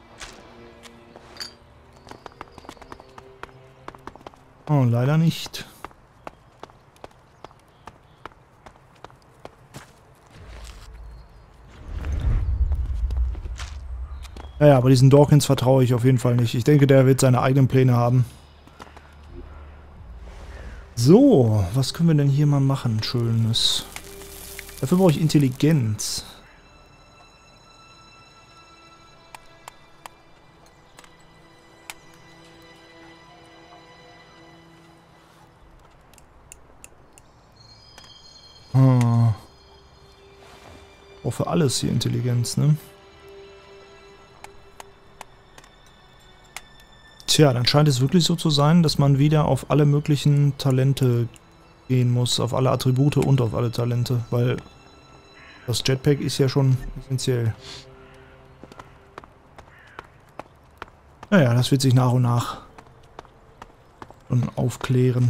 Oh, leider nicht. Naja, aber diesen Dawkins vertraue ich auf jeden Fall nicht. Ich denke, der wird seine eigenen Pläne haben. So, was können wir denn hier mal machen? Schönes. Dafür brauche ich Intelligenz. Hm. Oh, für alles hier Intelligenz, ne? Tja, dann scheint es wirklich so zu sein, dass man wieder auf alle möglichen Talente gehen muss, auf alle Attribute und auf alle Talente, weil das Jetpack ist ja schon essentiell. Naja, das wird sich nach und nach schon aufklären.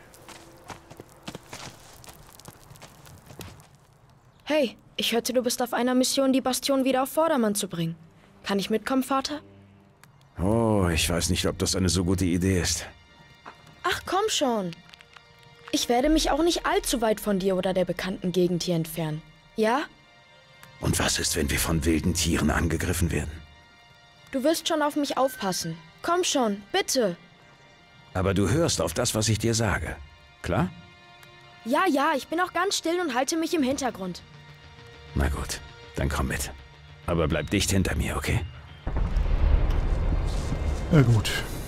Hey, ich hörte, du bist auf einer Mission, die Bastion wieder auf Vordermann zu bringen. Kann ich mitkommen, Vater? Oh, ich weiß nicht, ob das eine so gute Idee ist. Ach, komm schon. Ich werde mich auch nicht allzu weit von dir oder der bekannten Gegend hier entfernen. Ja? Und was ist, wenn wir von wilden Tieren angegriffen werden? Du wirst schon auf mich aufpassen. Komm schon, bitte. Aber du hörst auf das, was ich dir sage. Klar? Ja, ja, ich bin auch ganz still und halte mich im Hintergrund. Na gut, dann komm mit. Aber bleib dicht hinter mir, okay? Ja gut.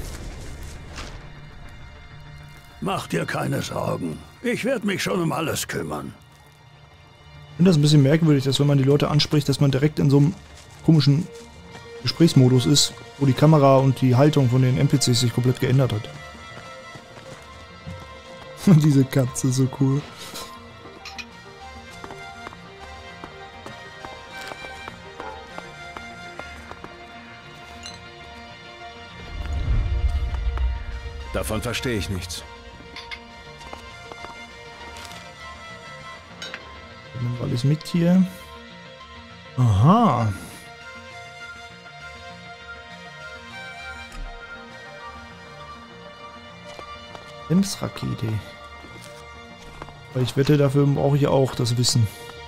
Mach dir keine Sorgen. Ich werde mich schon um alles kümmern. Ich finde das ein bisschen merkwürdig, dass wenn man die Leute anspricht, dass man direkt in so einem komischen Gesprächsmodus ist, wo die Kamera und die Haltung von den N P Cs sich komplett geändert hat. Diese Katze ist so cool. Davon verstehe ich nichts. Nehmen wir alles mit hier. Aha. Bremsrakete. Weil ich wette, dafür brauche ich auch das Wissen.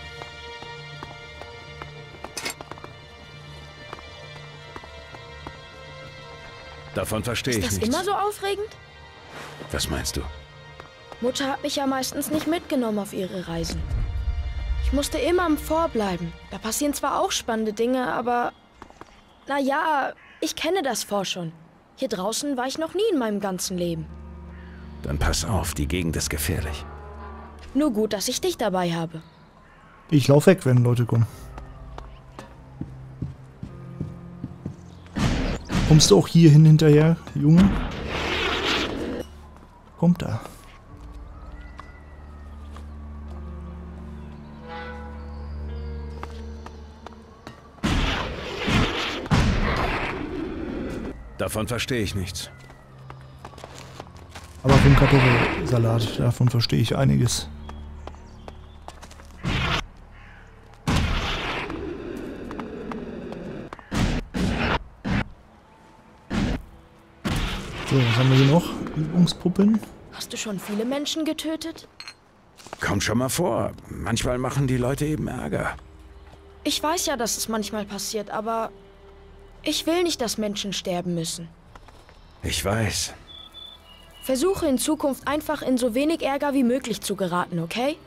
Davon verstehe ich nichts. Ist das nichts. immer so aufregend? Was meinst du? Mutter hat mich ja meistens nicht mitgenommen auf ihre Reisen. Ich musste immer im Fort bleiben. Da passieren zwar auch spannende Dinge, aber... Naja, ich kenne das Fort schon. Hier draußen war ich noch nie in meinem ganzen Leben. Dann pass auf, die Gegend ist gefährlich. Nur gut, dass ich dich dabei habe. Ich laufe weg, wenn Leute kommen. Kommst du auch hierhin hinterher, Junge? Kommt da. Davon verstehe ich nichts. Aber vom Kartoffelsalat, davon verstehe ich einiges. So, was haben wir hier noch? Übungspuppen. Hast du schon viele Menschen getötet? Kommt schon mal vor. Manchmal machen die Leute eben Ärger. Ich weiß ja, dass es manchmal passiert, aber ich will nicht, dass Menschen sterben müssen. Ich weiß. Versuche in Zukunft einfach in so wenig Ärger wie möglich zu geraten, okay?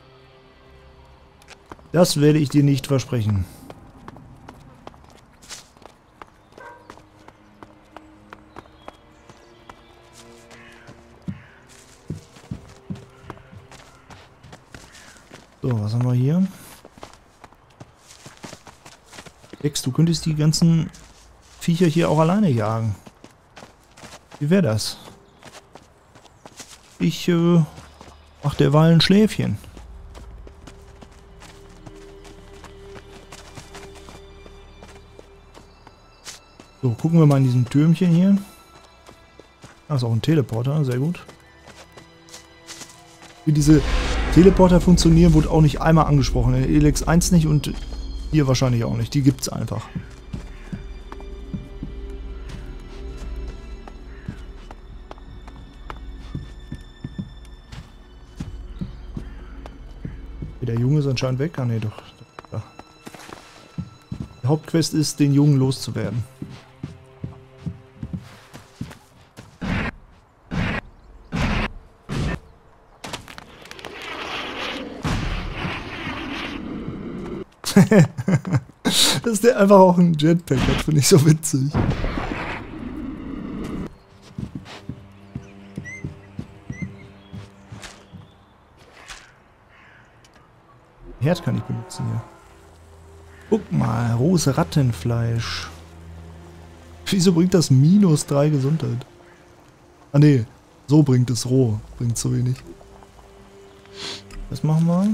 Das werde ich dir nicht versprechen. So, was haben wir hier? Dex, du könntest die ganzen Viecher hier auch alleine jagen. Wie wäre das? Ich, äh, mach derweil ein Schläfchen. So, gucken wir mal in diesem Türmchen hier. Da ist auch ein Teleporter, sehr gut. Wie diese Teleporter funktionieren, wurde auch nicht einmal angesprochen. In Elex eins nicht und hier wahrscheinlich auch nicht. Die gibt's einfach. Der Junge ist anscheinend weg. Ah ne, doch. Da. Die Hauptquest ist, den Jungen loszuwerden. Dass der einfach auch ein Jetpack hat, finde ich so witzig. Herd kann ich benutzen hier. Guck mal, rohes Rattenfleisch. Wieso bringt das minus drei Gesundheit? Ah ne, so bringt es roh. Bringt zu wenig. Das machen wir.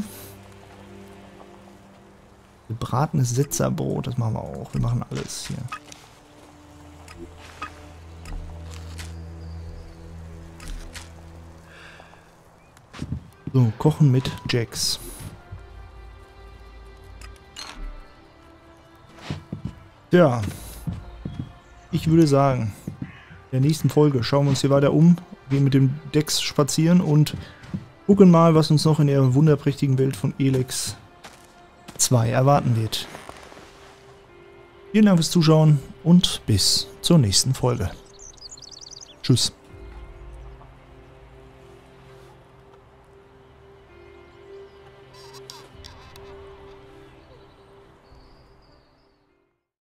Gebratenes Setzerbrot, das machen wir auch. Wir machen alles hier. So, kochen mit Jax. Ja, ich würde sagen, in der nächsten Folge schauen wir uns hier weiter um, gehen mit dem Dex spazieren und gucken mal, was uns noch in der wunderprächtigen Welt von Elex zwei erwarten wird. Vielen Dank fürs Zuschauen und bis zur nächsten Folge. Tschüss.